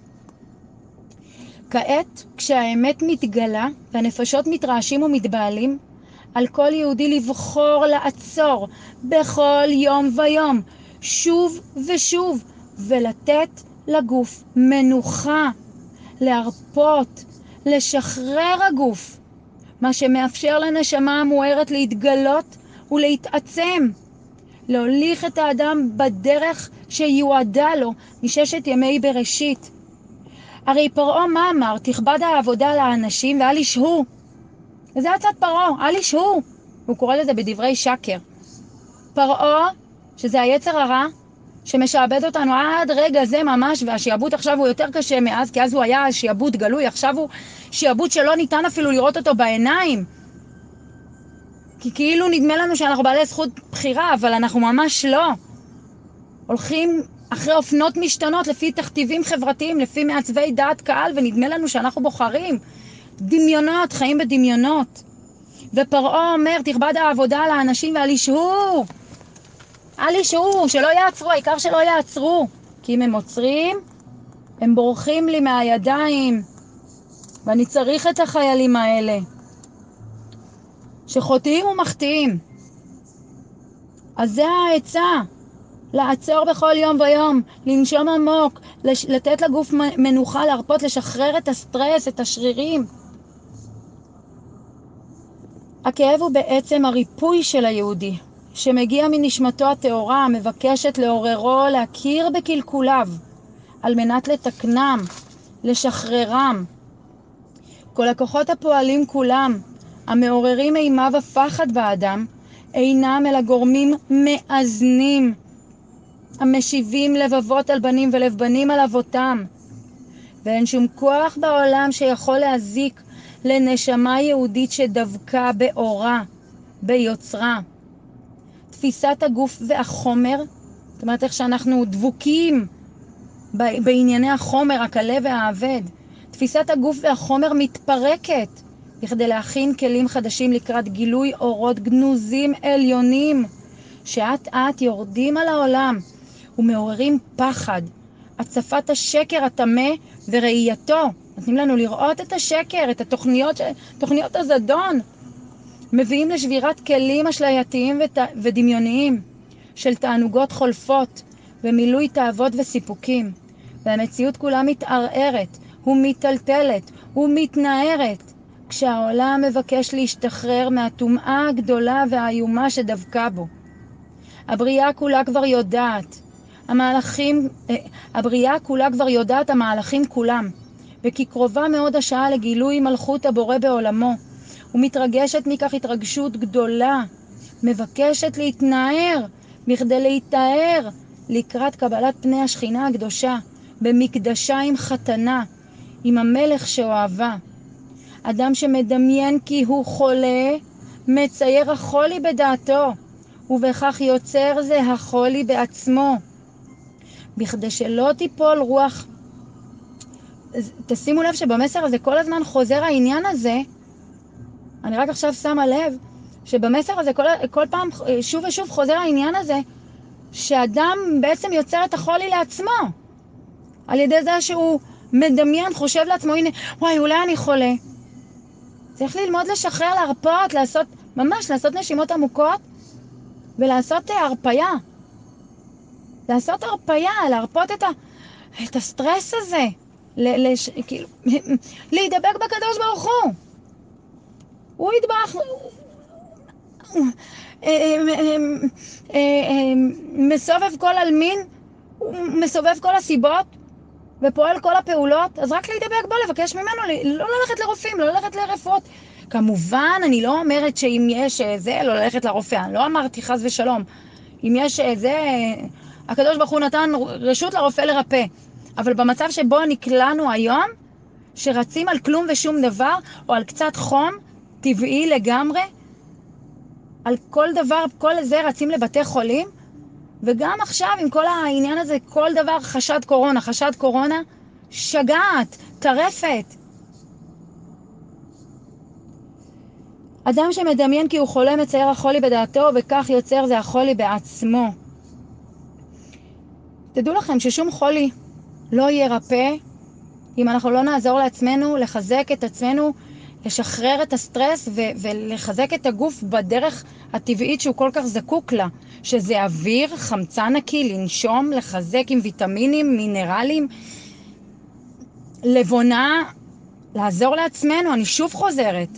כעת, כשהאמת מתגלה והנפשות מתרעשים ומתבעלים, על כל יהודי לבחור לעצור בכל יום ויום, שוב ושוב, ולתת לגוף מנוחה, להרפות, לשחרר הגוף, מה שמאפשר לנשמה המוארת להתגלות ולהתעצם, להוליך את האדם בדרך שיועדה לו מששת ימי בראשית. הרי פרעה מה אמר? תכבד העבודה לאנשים ואל ישהו. וזה הצד פרעה, אל ישהו. הוא קורא לזה בדברי שקר. פרעה, שזה היצר הרע, שמשעבד אותנו עד רגע זה ממש, והשיעבוד עכשיו הוא יותר קשה מאז, כי אז הוא היה שיעבוד גלוי, עכשיו הוא שיעבוד שלא ניתן אפילו לראות אותו בעיניים. כי כאילו נדמה לנו שאנחנו בעלי זכות בחירה, אבל אנחנו ממש לא. הולכים אחרי אופנות משתנות, לפי תכתיבים חברתיים, לפי מעצבי דעת קהל, ונדמה לנו שאנחנו בוחרים. דמיונות, חיים בדמיונות. ופרעה אומר, תכבד העבודה לאנשים ואל ישהו. אל ישהו, שלא יעצרו, העיקר שלא יעצרו. כי אם הם עוצרים, הם בורחים לי מהידיים. ואני צריך את החיילים האלה. שחוטאים ומחטיאים. אז זה העצה. לעצור בכל יום ויום, לנשום עמוק, לתת לגוף מנוחה, להרפות, לשחרר את הסטרס, את השרירים. הכאב הוא בעצם הריפוי של היהודי, שמגיע מנשמתו הטהורה, המבקשת לעוררו, להכיר בקלקוליו, על מנת לתקנם, לשחררם. כל הכוחות הפועלים כולם, המעוררים אימה ופחד באדם, אינם אלא גורמים מאזנים, המשיבים לבבות על בנים ולב בנים על אבותם. ואין שום כוח בעולם שיכול להזיק לנשמה יהודית שדבקה באורה, ביוצרה. תפיסת הגוף והחומר, זאת אומרת איך שאנחנו דבוקים בענייני החומר, הקלה והאבד. תפיסת הגוף והחומר מתפרקת בכדי להכין כלים חדשים לקראת גילוי אורות גנוזים עליונים שעת עת יורדים על העולם ומעוררים פחד, הצפת השקר התמה וראייתו. נותנים לנו לראות את השקר, את תוכניות הזדון. מביאים לשבירת כלים אשלייתיים ודמיוניים של תענוגות חולפות ומילוי תאוות וסיפוקים. והמציאות כולה מתערערת ומטלטלת ומתנערת כשהעולם מבקש להשתחרר מהטומאה הגדולה והאיומה שדבקה בו. הבריאה כולה כבר יודעת המהלכים כולם, וכי קרובה מאוד השעה לגילוי מלכות הבורא בעולמו, ומתרגשת מכך התרגשות גדולה, מבקשת להתנער בכדי להתאר לקראת קבלת פני השכינה הקדושה, במקדשה עם חתנה, עם המלך שאוהבה. אדם שמדמיין כי הוא חולה, מצייר החולי בדעתו, ובכך יוצר זה החולי בעצמו. בכדי שלא תיפול רוח, תשימו לב שבמסר הזה כל הזמן חוזר העניין הזה, אני רק עכשיו שמה לב, שבמסר הזה כל פעם שוב ושוב חוזר העניין הזה, שאדם בעצם יוצר את החולי לעצמו, על ידי זה שהוא מדמיין, חושב לעצמו, הנה, וואי, אולי אני חולה. צריך ללמוד לשחרר, להרפות, לעשות נשימות עמוקות, ולעשות הרפיה. לעשות הרפיה, להרפות את הסטרס הזה. כאילו, להידבק בקדוש ברוך הוא. הוא ידבח, מסובב כל אלמין, הוא מסובב כל הסיבות, ופועל כל הפעולות, אז רק להידבק בו, לבקש ממנו, לא ללכת לרופאים, לא ללכת לרפואות. כמובן, אני לא אומרת שאם יש זה, לא ללכת לרופא, אני לא אמרתי חס ושלום. אם יש זה, הקדוש ברוך הוא נתן רשות לרופא לרפא. אבל במצב שבו נקלענו היום, שרצים על כלום ושום דבר, או על קצת חום, טבעי לגמרי, על כל דבר, כל זה רצים לבתי חולים, וגם עכשיו עם כל העניין הזה, כל דבר חשד קורונה, שגעת, טרפת. אדם שמדמיין כי הוא חולה מצייר החולי בדעתו, וכך יוצר זה החולי בעצמו. תדעו לכם ששום חולי לא ירפא אם אנחנו לא נעזור לעצמנו, לחזק את עצמנו, לשחרר את הסטרס ולחזק את הגוף בדרך הטבעית שהוא כל כך זקוק לה, שזה אוויר, חמצן נקי, לנשום, לחזק עם ויטמינים, מינרלים, לבונה, לעזור לעצמנו. אני שוב חוזרת.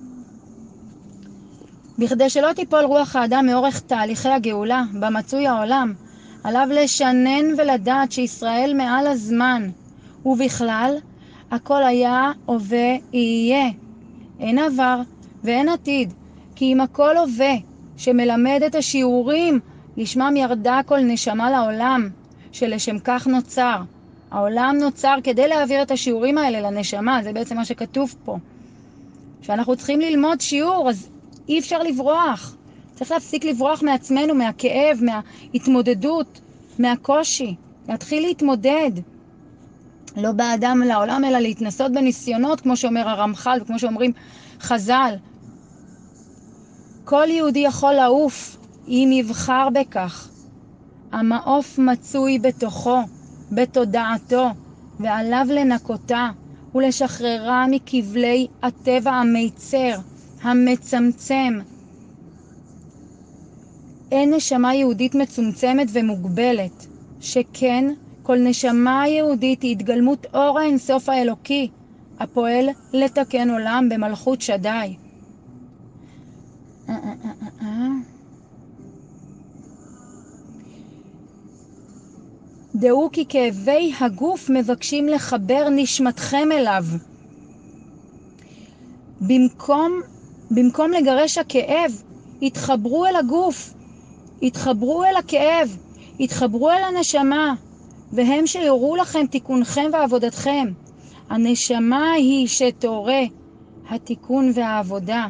בכדי שלא תיפול רוח האדם מאורך תהליכי הגאולה במצוי העולם, עליו לשנן ולדעת שישראל מעל הזמן, ובכלל הכל היה, הווה, יהיה. אין עבר ואין עתיד, כי אם הכל הווה, שמלמד את השיעורים, לשמם ירדה כל נשמה לעולם, שלשם כך נוצר. העולם נוצר כדי להעביר את השיעורים האלה לנשמה, זה בעצם מה שכתוב פה. שאנחנו צריכים ללמוד שיעור, אז אי אפשר לברוח. צריך להפסיק לברוח מעצמנו, מהכאב, מההתמודדות, מהקושי. להתחיל להתמודד. לא באדם לעולם, אלא להתנסות בניסיונות, כמו שאומר הרמח"ל וכמו שאומרים חז"ל. כל יהודי יכול לעוף, אם יבחר בכך. המעוף מצוי בתוכו, בתודעתו, ועליו לנקותה, ולשחררה מכבלי הטבע המיצר, המצמצם. אין נשמה יהודית מצומצמת ומוגבלת, שכן כל נשמה יהודית היא התגלמות אור האינסוף האלוקי, הפועל לתקן עולם במלכות שדי. דעו כי כאבי הגוף מבקשים לחבר נשמתכם אליו. במקום לגרש הכאב, התחברו אל הגוף, התחברו אל הכאב, התחברו אל הנשמה, והם שיורו לכם תיקונכם ועבודתכם. הנשמה היא שתורה התיקון והעבודה.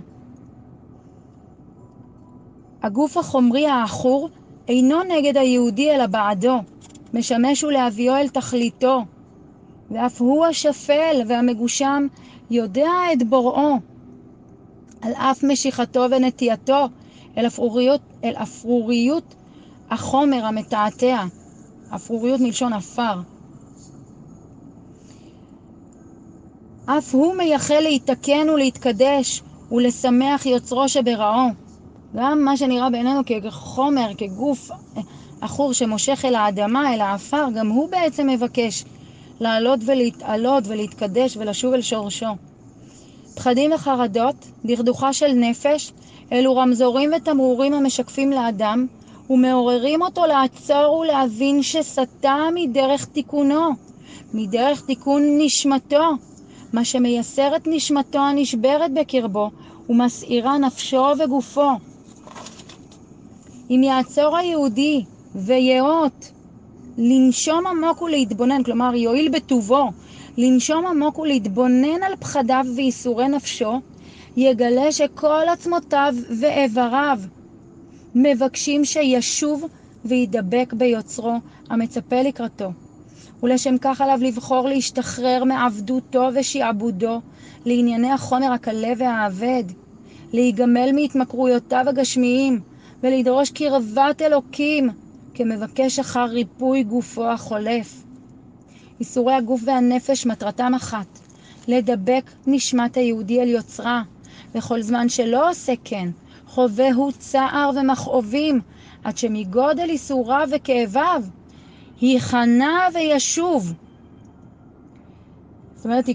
הגוף החומרי האחור אינו נגד היהודי אלא בעדו, משמש ולהביאו אל תכליתו, ואף הוא השפל והמגושם יודע את בוראו, על אף משיכתו ונטייתו אל אפרוריות החומר המתעתע. אפרוריות מלשון אפר. אף הוא מייחל להתקן ולהתקדש ולשמח יוצרו שבראו. גם מה שנראה בעינינו כחומר, כגוף אחור שמושך אל האדמה, אל האפר, גם הוא בעצם מבקש לעלות ולהתעלות ולהתקדש ולשוב אל שורשו. פחדים וחרדות, דכדוכה של נפש, אלו רמזורים ותמרורים המשקפים לאדם, ומעוררים אותו לעצור ולהבין שסטה מדרך תיקונו, מדרך תיקון נשמתו, מה שמייסר את נשמתו הנשברת בקרבו, ומסעירה נפשו וגופו. אם יעצור היהודי ויאות לנשום עמוק ולהתבונן, כלומר יועיל בטובו, לנשום עמוק ולהתבונן על פחדיו וייסורי נפשו, יגלה שכל עצמותיו ואיבריו מבקשים שישוב וידבק ביוצרו המצפה לקראתו. ולשם כך עליו לבחור להשתחרר מעבדותו ושעבודו לענייני החומר הקלה והעבד, להיגמל מהתמכרויותיו הגשמיים ולדרוש קרבת אלוקים כמבקש אחר ריפוי גופו החולף. איסורי הגוף והנפש מטרתם אחת, לדבק נשמת היהודי אל יוצרה, וכל זמן שלא עושה כן, חווה הוא צער ומכאובים, עד שמגודל איסוריו וכאביו, ייכנע וישוב. זאת אומרת,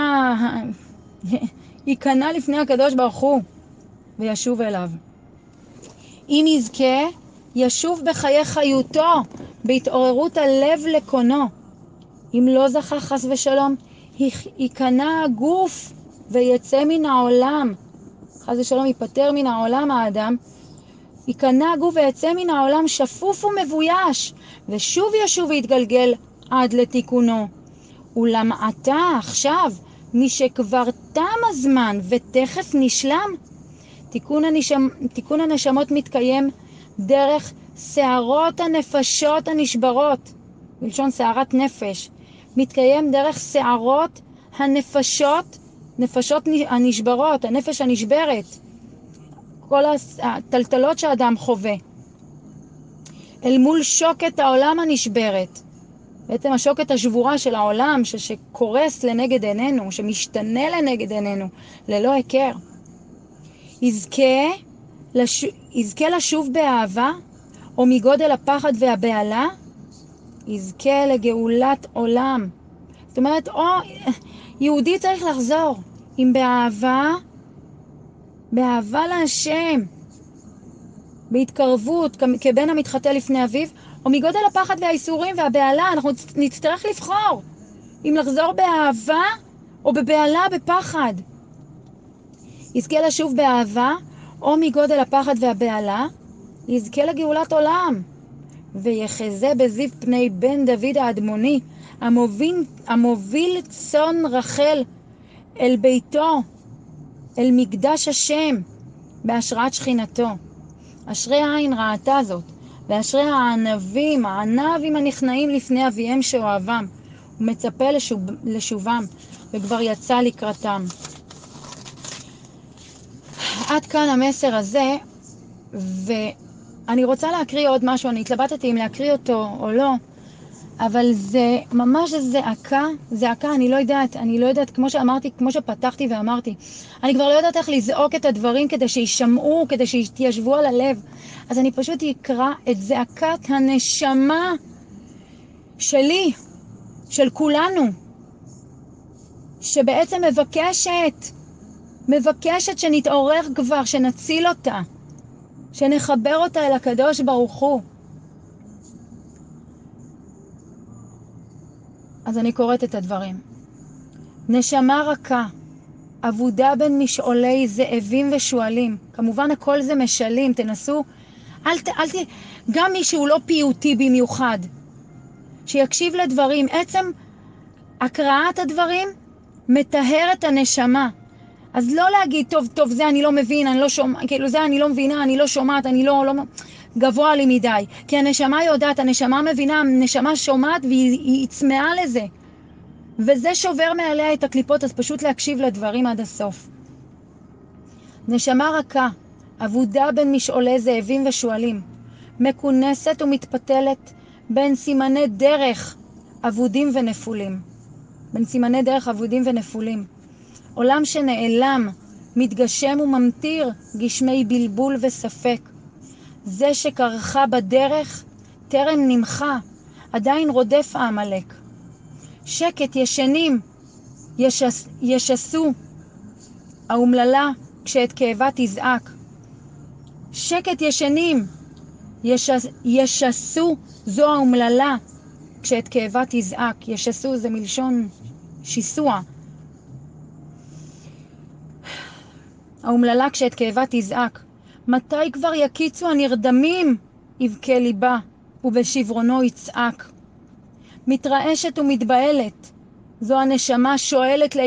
ייכנע לפני הקדוש ברוך הוא, וישוב אליו. אם יזכה, ישוב בחיי חיותו, בהתעוררות הלב לקונו. אם לא זכה חס ושלום, ייכנע הגוף ויצא מן העולם. חס ושלום ייפטר מן העולם האדם. ייכנע הגוף ויצא מן העולם שפוף ומבויש, ושוב ישוב ויתגלגל עד לתיקונו. אולם עתה עכשיו, מי שכבר תם הזמן ותכף נשלם, תיקון הנשמות מתקיים דרך שערות הנפשות הנשברות, מלשון שערת נפש, מתקיים דרך שערות הנפשות, נפשות הנשברות, הנפש הנשברת, כל הטלטלות שהאדם חווה, אל מול שוקת העולם הנשברת, בעצם השוקת השבורה של העולם שקורס לנגד עינינו, שמשתנה לנגד עינינו, ללא הכר. יזכה לשוב באהבה, או מגודל הפחד והבהלה, יזכה לגאולת עולם. זאת אומרת, יהודי צריך לחזור עם באהבה להשם, בהתקרבות, כבן המתחטא לפני אביו, או מגודל הפחד והאיסורים והבהלה. אנחנו נצטרך לבחור אם לחזור באהבה או בבעלה בפחד. יזכה לשוב באהבה, או מגודל הפחד והבעלה, יזכה לגאולת עולם. ויחזה בזיו פני בן דוד האדמוני, המוביל צאן רחל אל ביתו, אל מקדש השם, בהשראת שכינתו. אשרי העין ראתה זאת, ואשרי הענבים הנכנעים לפני אביהם שאוהבם, ומצפה לשובם, וכבר יצא לקראתם. עד כאן המסר הזה, ואני רוצה להקריא עוד משהו, אני התלבטתי אם להקריא אותו או לא, אבל זה ממש זעקה, אני לא יודעת, כמו שאמרתי, כמו שפתחתי ואמרתי, אני כבר לא יודעת איך לזעוק את הדברים כדי שישמעו, כדי שיתיישבו על הלב. אז אני פשוט אקרא את זעקת הנשמה שלי, של כולנו, שבעצם מבקשת שנתעורר כבר, שנציל אותה, שנחבר אותה אל הקדוש ברוך הוא. אז אני קוראת את הדברים. נשמה רכה, עבודה בין משעולי זאבים ושואלים. כמובן הכל זה משלים, תנסו, גם מי שהוא לא פיוטי במיוחד, שיקשיב לדברים. עצם הקראת הדברים מטהר את הנשמה. אז לא להגיד, טוב, זה אני לא מבין, אני לא שומע, כאילו זה אני לא מבינה, אני לא שומעת, אני לא גבוה לי מדי. כי הנשמה יודעת, הנשמה מבינה, הנשמה שומעת והיא צמאה לזה. וזה שובר מעליה את הקליפות, אז פשוט להקשיב לדברים עד הסוף. נשמה רכה, עבודה בין משעולי זאבים ושואלים, מכונסת ומתפתלת בין סימני דרך עבודים ונפולים. בין סימני דרך עבודים ונפולים. עולם שנעלם, מתגשם וממטיר גשמי בלבול וספק. זה שקרחה בדרך, טרם נמחה, עדיין רודף העמלק. שקט ישנים, ישסו, האומללה כשאת כאבה תזעק. שקט ישנים, ישסו, זו האומללה כשאת כאבה תזעק. ישסו זה מלשון שיסוע. האומללה כשאת כאבה תזעק. מתי כבר יקיצו הנרדמים? יבכה ליבה, ובשברונו יצעק. מתרעשת ומתבעלת. זו הנשמה שואלת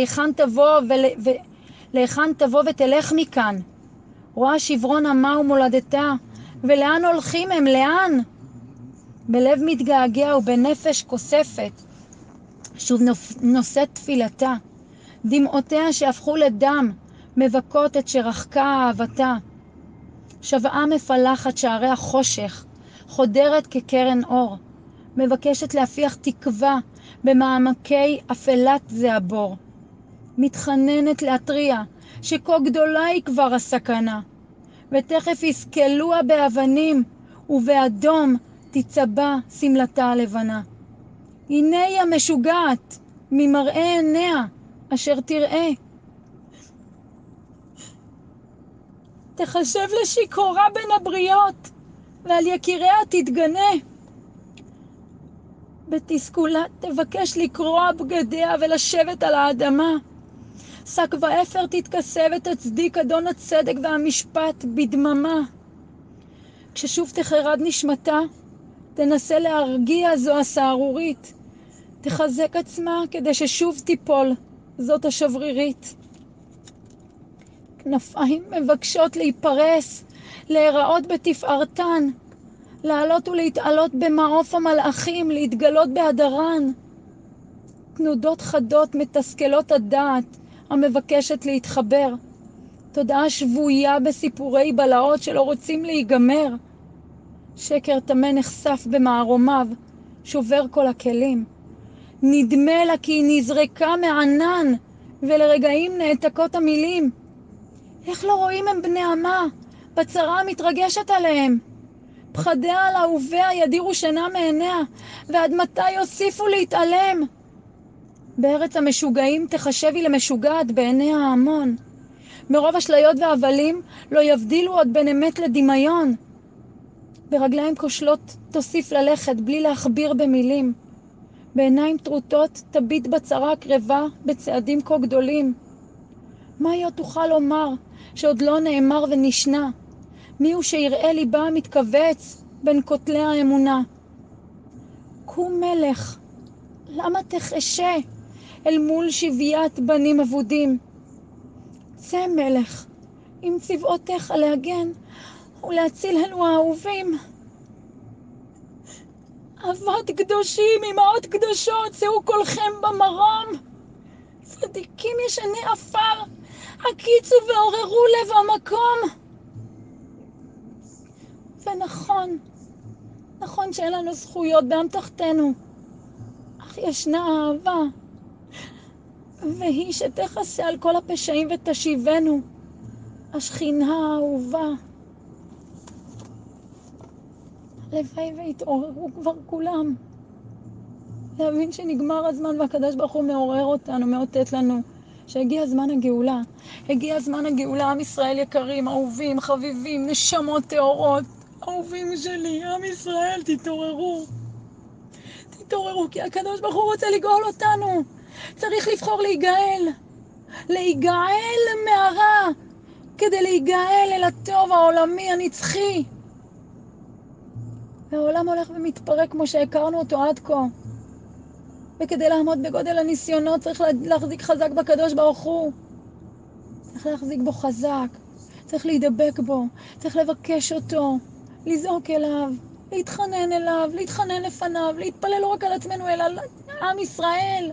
להיכן תבוא ותלך מכאן. רואה שברון עמה ומולדתה, ולאן הולכים הם? לאן? בלב מתגעגע ובנפש כוספת. שוב נושאת תפילתה. דמעותיה שהפכו לדם, מבקות את שרחקה אהבתה. שבעה מפלחת שערי החושך, חודרת כקרן אור, מבקשת להפיח תקווה במעמקי אפלת זה הבור. מתחננת להטריע שכה גדולה היא כבר הסכנה, ותכף יסקלוה באבנים, ובאדום תצבע סמלתה הלבנה. הנה היא המשוגעת ממראה עיניה אשר תראה. תחשב לשיכורה בין הבריות, ועל יקיריה תתגנה. בתסכולה תבקש לקרוע בגדיה ולשבת על האדמה. שק ואפר תתכסה ותצדיק אדון הצדק והמשפט בדממה. כששוב תחרד נשמתה, תנסה להרגיע זו הסערורית. תחזק עצמה כדי ששוב תיפול, זאת השברירית. כנפיים מבקשות להיפרס, להיראות בתפארתן, לעלות ולהתעלות במעוף המלאכים, להתגלות בהדרן. תנודות חדות מתסכלות הדעת, המבקשת להתחבר. תודעה שבויה בסיפורי בלעות שלא רוצים להיגמר. שקר תמה נחשף במערומיו, שובר כל הכלים. נדמה לה כי היא נזרקה מענן, ולרגעים נעתקות המילים. איך לא רואים הם בני עמה, בצרה מתרגשת עליהם. פחדיה על אהוביה ידירו שינה מעיניה, ועד מתי יוסיפו להתעלם? בארץ המשוגעים תחשב היא למשוגעת בעיני ההמון. מרוב אשליות והבלים לא יבדילו עוד בין אמת לדמיון. ברגליים כושלות תוסיף ללכת בלי להכביר במילים. בעיניים טרוטות תביט בצרה הקרבה בצעדים כה גדולים. מה היא עוד תוכל לומר שעוד לא נאמר ונשנה? מי הוא שיראה ליבה מתכווץ בין כותלי האמונה? קום מלך, למה תחשה אל מול שביית בנים אבודים? צא מלך, עם צבאותיך להגן ולהציל אלו האהובים. אבות קדושים, אמהות קדושות, שאו קולכם במרום. צדיקים ישני עפר, הקיצו ועוררו לב המקום. ונכון, נכון שאין לנו זכויות בעם תחתנו, אך ישנה אהבה, והיא שתכסה על כל הפשעים ותשיבנו, השכינה האהובה. הלוואי והתעוררו כבר כולם, להבין שנגמר הזמן והקדוש ברוך הוא מעורר אותנו, מאותת לנו שהגיע זמן הגאולה. הגיע זמן הגאולה. עם ישראל יקרים, אהובים, חביבים, נשמות טהורות, אהובים שלי, עם ישראל, תתעוררו. תתעוררו, כי הקדוש ברוך הוא רוצה לגאול אותנו. צריך לבחור להיגאל. להיגאל מהרע, כדי להיגאל אל הטוב העולמי הנצחי. והעולם הולך ומתפרק כמו שהכרנו אותו עד כה. וכדי לעמוד בגודל הניסיונות צריך להחזיק חזק בקדוש ברוך הוא. צריך להחזיק בו חזק, צריך להידבק בו, צריך לבקש אותו, לזעוק אליו, להתחנן אליו, להתחנן לפניו, להתפלל לא רק על עצמנו אלא על עם ישראל,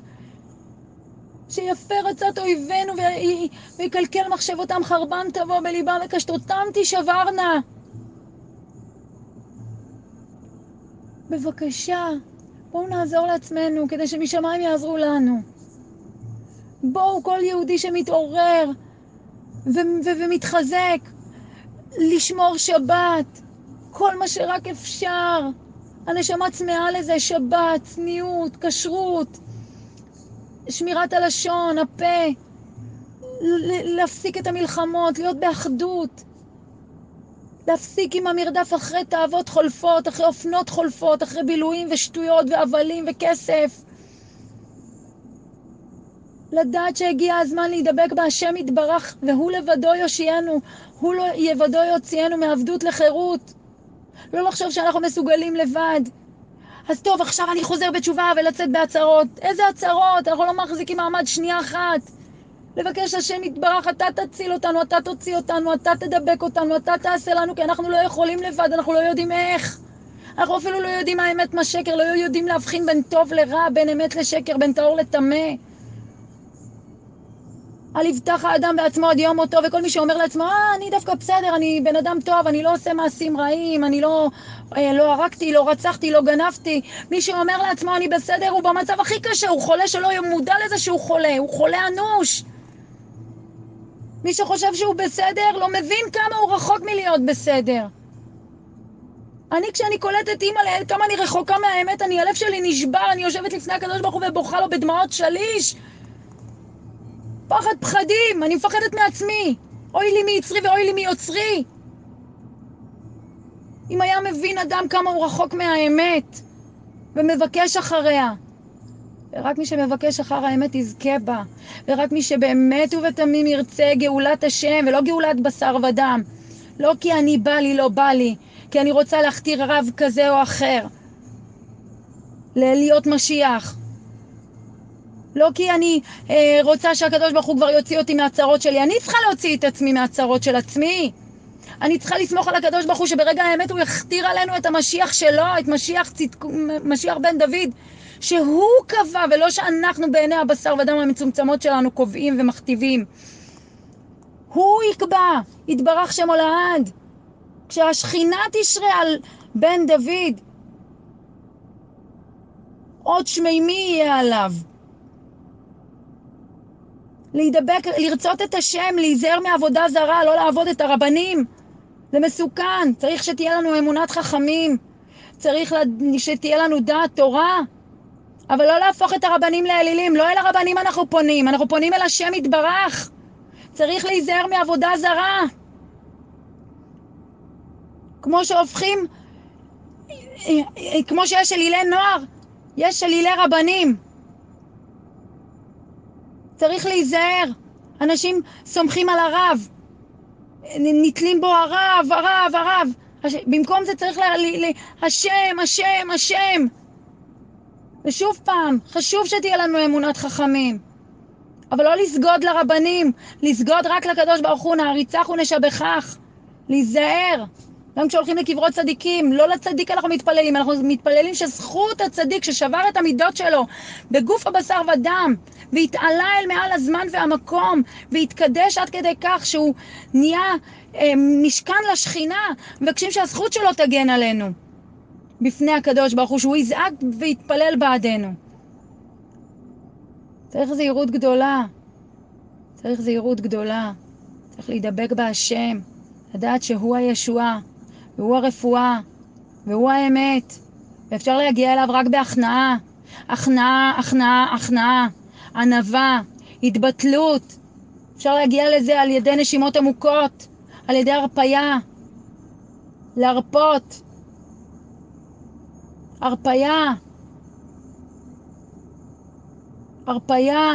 שיפר עצת אויבינו ויקלקל מחשבותם, חרבם תבוא בליבם וקשתותם תשברנה. בבקשה, בואו נעזור לעצמנו כדי שמשמיים יעזרו לנו. בואו כל יהודי שמתעורר ומתחזק לשמור שבת, כל מה שרק אפשר. הנשמה צמאה לזה, שבת, צניעות, כשרות, שמירת הלשון, הפה, להפסיק את המלחמות, להיות באחדות, להפסיק עם המרדף אחרי תאוות חולפות, אחרי אופנות חולפות, אחרי בילויים ושטויות ואבלים וכסף. לדעת שהגיע הזמן להידבק בהשם יתברך, והוא לבדו יושיענו, הוא לבדו יוציאנו מעבדות לחירות. לא לחשוב שאנחנו מסוגלים לבד. אז טוב, עכשיו אני חוזר בתשובה ולצאת בהצהרות. איזה הצהרות? אנחנו לא מחזיקים מעמד שנייה אחת. לבקש השם יתברך, אתה תציל אותנו, אתה תוציא אותנו, אתה תדבק אותנו, אתה תעשה לנו, כי אנחנו לא יכולים לבד, אנחנו לא יודעים איך. אנחנו אפילו לא יודעים מה האמת מה שקר, לא יודעים להבחין בין טוב לרע, בין אמת לשקר, בין טהור לטמא. על יבטח האדם בעצמו עד יום מותו, וכל מי שאומר לעצמו, אני דווקא בסדר, אני בן אדם טוב, אני לא עושה מעשים רעים, אני לא הרגתי, לא רצחתי, לא גנבתי. מי שאומר לעצמו, אני בסדר, הוא במצב הכי קשה, הוא חולה שלא מודע לזה שהוא חולה, הוא חולה אנוש. מי שחושב שהוא בסדר, לא מבין כמה הוא רחוק מלהיות בסדר. כשאני קולטת כמה אני רחוקה מהאמת, הלב שלי נשבר, אני יושבת לפני הקדוש ברוך הוא ובוכה לו בדמעות שליש. פחד פחדים, אני מפחדת מעצמי. אוי לי מיצרי ואוי לי מיוצרי. אם היה מבין אדם כמה הוא רחוק מהאמת ומבקש אחריה, ורק מי שמבקש אחר האמת יזכה בה, ורק מי שבאמת ובתמים ירצה גאולת השם ולא גאולת בשר ודם, לא כי אני בא לי לא בא לי, כי אני רוצה להכתיר רב כזה או אחר להיות משיח, לא כי אני רוצה שהקדוש ברוך הוא כבר יוציא אותי מהצרות שלי. אני צריכה להוציא את עצמי מהצרות של עצמי. אני צריכה לסמוך על הקדוש ברוך הוא שברגע האמת הוא יכתיר עלינו את המשיח שלו, את משיח בן דוד, שהוא קבע, ולא שאנחנו בעיני הבשר ודם המצומצמות שלנו קובעים ומכתיבים. הוא יקבע, יתברך שמו לעד. כשהשכינה תשרה על בן דוד, עוד שמימי יהיה עליו. להידבק, לרצות את השם, להיזהר מעבודה זרה, לא לעבוד את הרבנים. זה מסוכן. צריך שתהיה לנו אמונת חכמים. צריך שתהיה לנו דעת תורה. אבל לא להפוך את הרבנים לאלילים. לא אל הרבנים אנחנו פונים אל השם יתברך. צריך להיזהר מעבודה זרה. כמו שהופכים, כמו שיש אלילי נוער, יש שלילי רבנים. צריך להיזהר. אנשים סומכים על הרב. נתלים בו הרב, הרב, הרב. במקום זה צריך השם, השם, השם. ושוב פעם, חשוב שתהיה לנו אמונת חכמים. אבל לא לסגוד לרבנים, לסגוד רק לקדוש ברוך הוא, נעריצך ונשבחך. להיזהר. גם כשהולכים לקברות צדיקים, לא לצדיק אנחנו מתפללים, אנחנו מתפללים שזכות הצדיק ששבר את המידות שלו בגוף הבשר ודם, והתעלה אל מעל הזמן והמקום, והתקדש עד כדי כך שהוא נהיה משכן לשכינה, מבקשים שהזכות שלו תגן עלינו בפני הקדוש ברוך הוא, שהוא יזעק ויתפלל בעדנו. צריך זהירות גדולה, צריך זהירות גדולה, צריך להידבק בהשם, לדעת שהוא הישועה, והוא הרפואה, והוא האמת, ואפשר להגיע אליו רק בהכנעה, הכנעה, הכנעה, הכנעה, ענווה, התבטלות. אפשר להגיע לזה על ידי נשימות עמוקות, על ידי הרפיה, להרפות, הרפיה, הרפיה,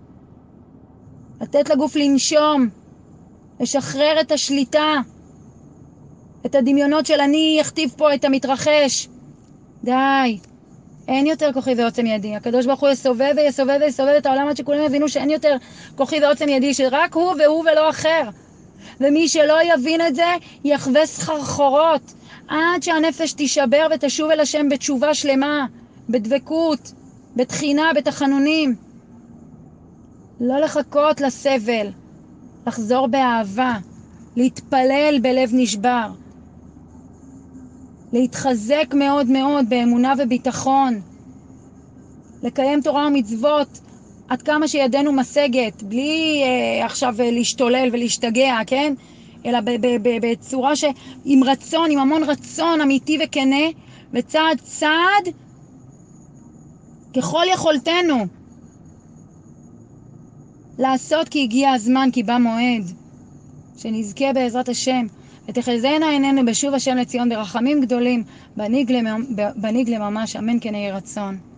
לתת לגוף לנשום, לשחרר את השליטה, את הדמיונות של אני יכתיב פה את המתרחש. די, אין יותר כוחי ועוצם ידי. הקדוש ברוך הוא יסובב ויסובב ויסובב את העולם עד שכולם יבינו שאין יותר כוחי ועוצם ידי, שרק הוא והוא ולא אחר. ומי שלא יבין את זה יחווה סחרחורות עד שהנפש תישבר ותשוב אל השם בתשובה שלמה, בדבקות, בתחינה, בתחנונים. לא לחכות לסבל, לחזור באהבה, להתפלל בלב נשבר, להתחזק מאוד מאוד באמונה וביטחון, לקיים תורה ומצוות עד כמה שידנו משגת, בלי עכשיו להשתולל ולהשתגע, כן? אלא בצורה עם רצון, עם המון רצון אמיתי וכנה, וצעד צעד ככל יכולתנו לעשות, כי הגיע הזמן, כי בא מועד. שנזכה בעזרת השם ותחזינה עינינו בשוב השם לציון ברחמים גדולים, בנגלה ממש, אמן כן יהי רצון.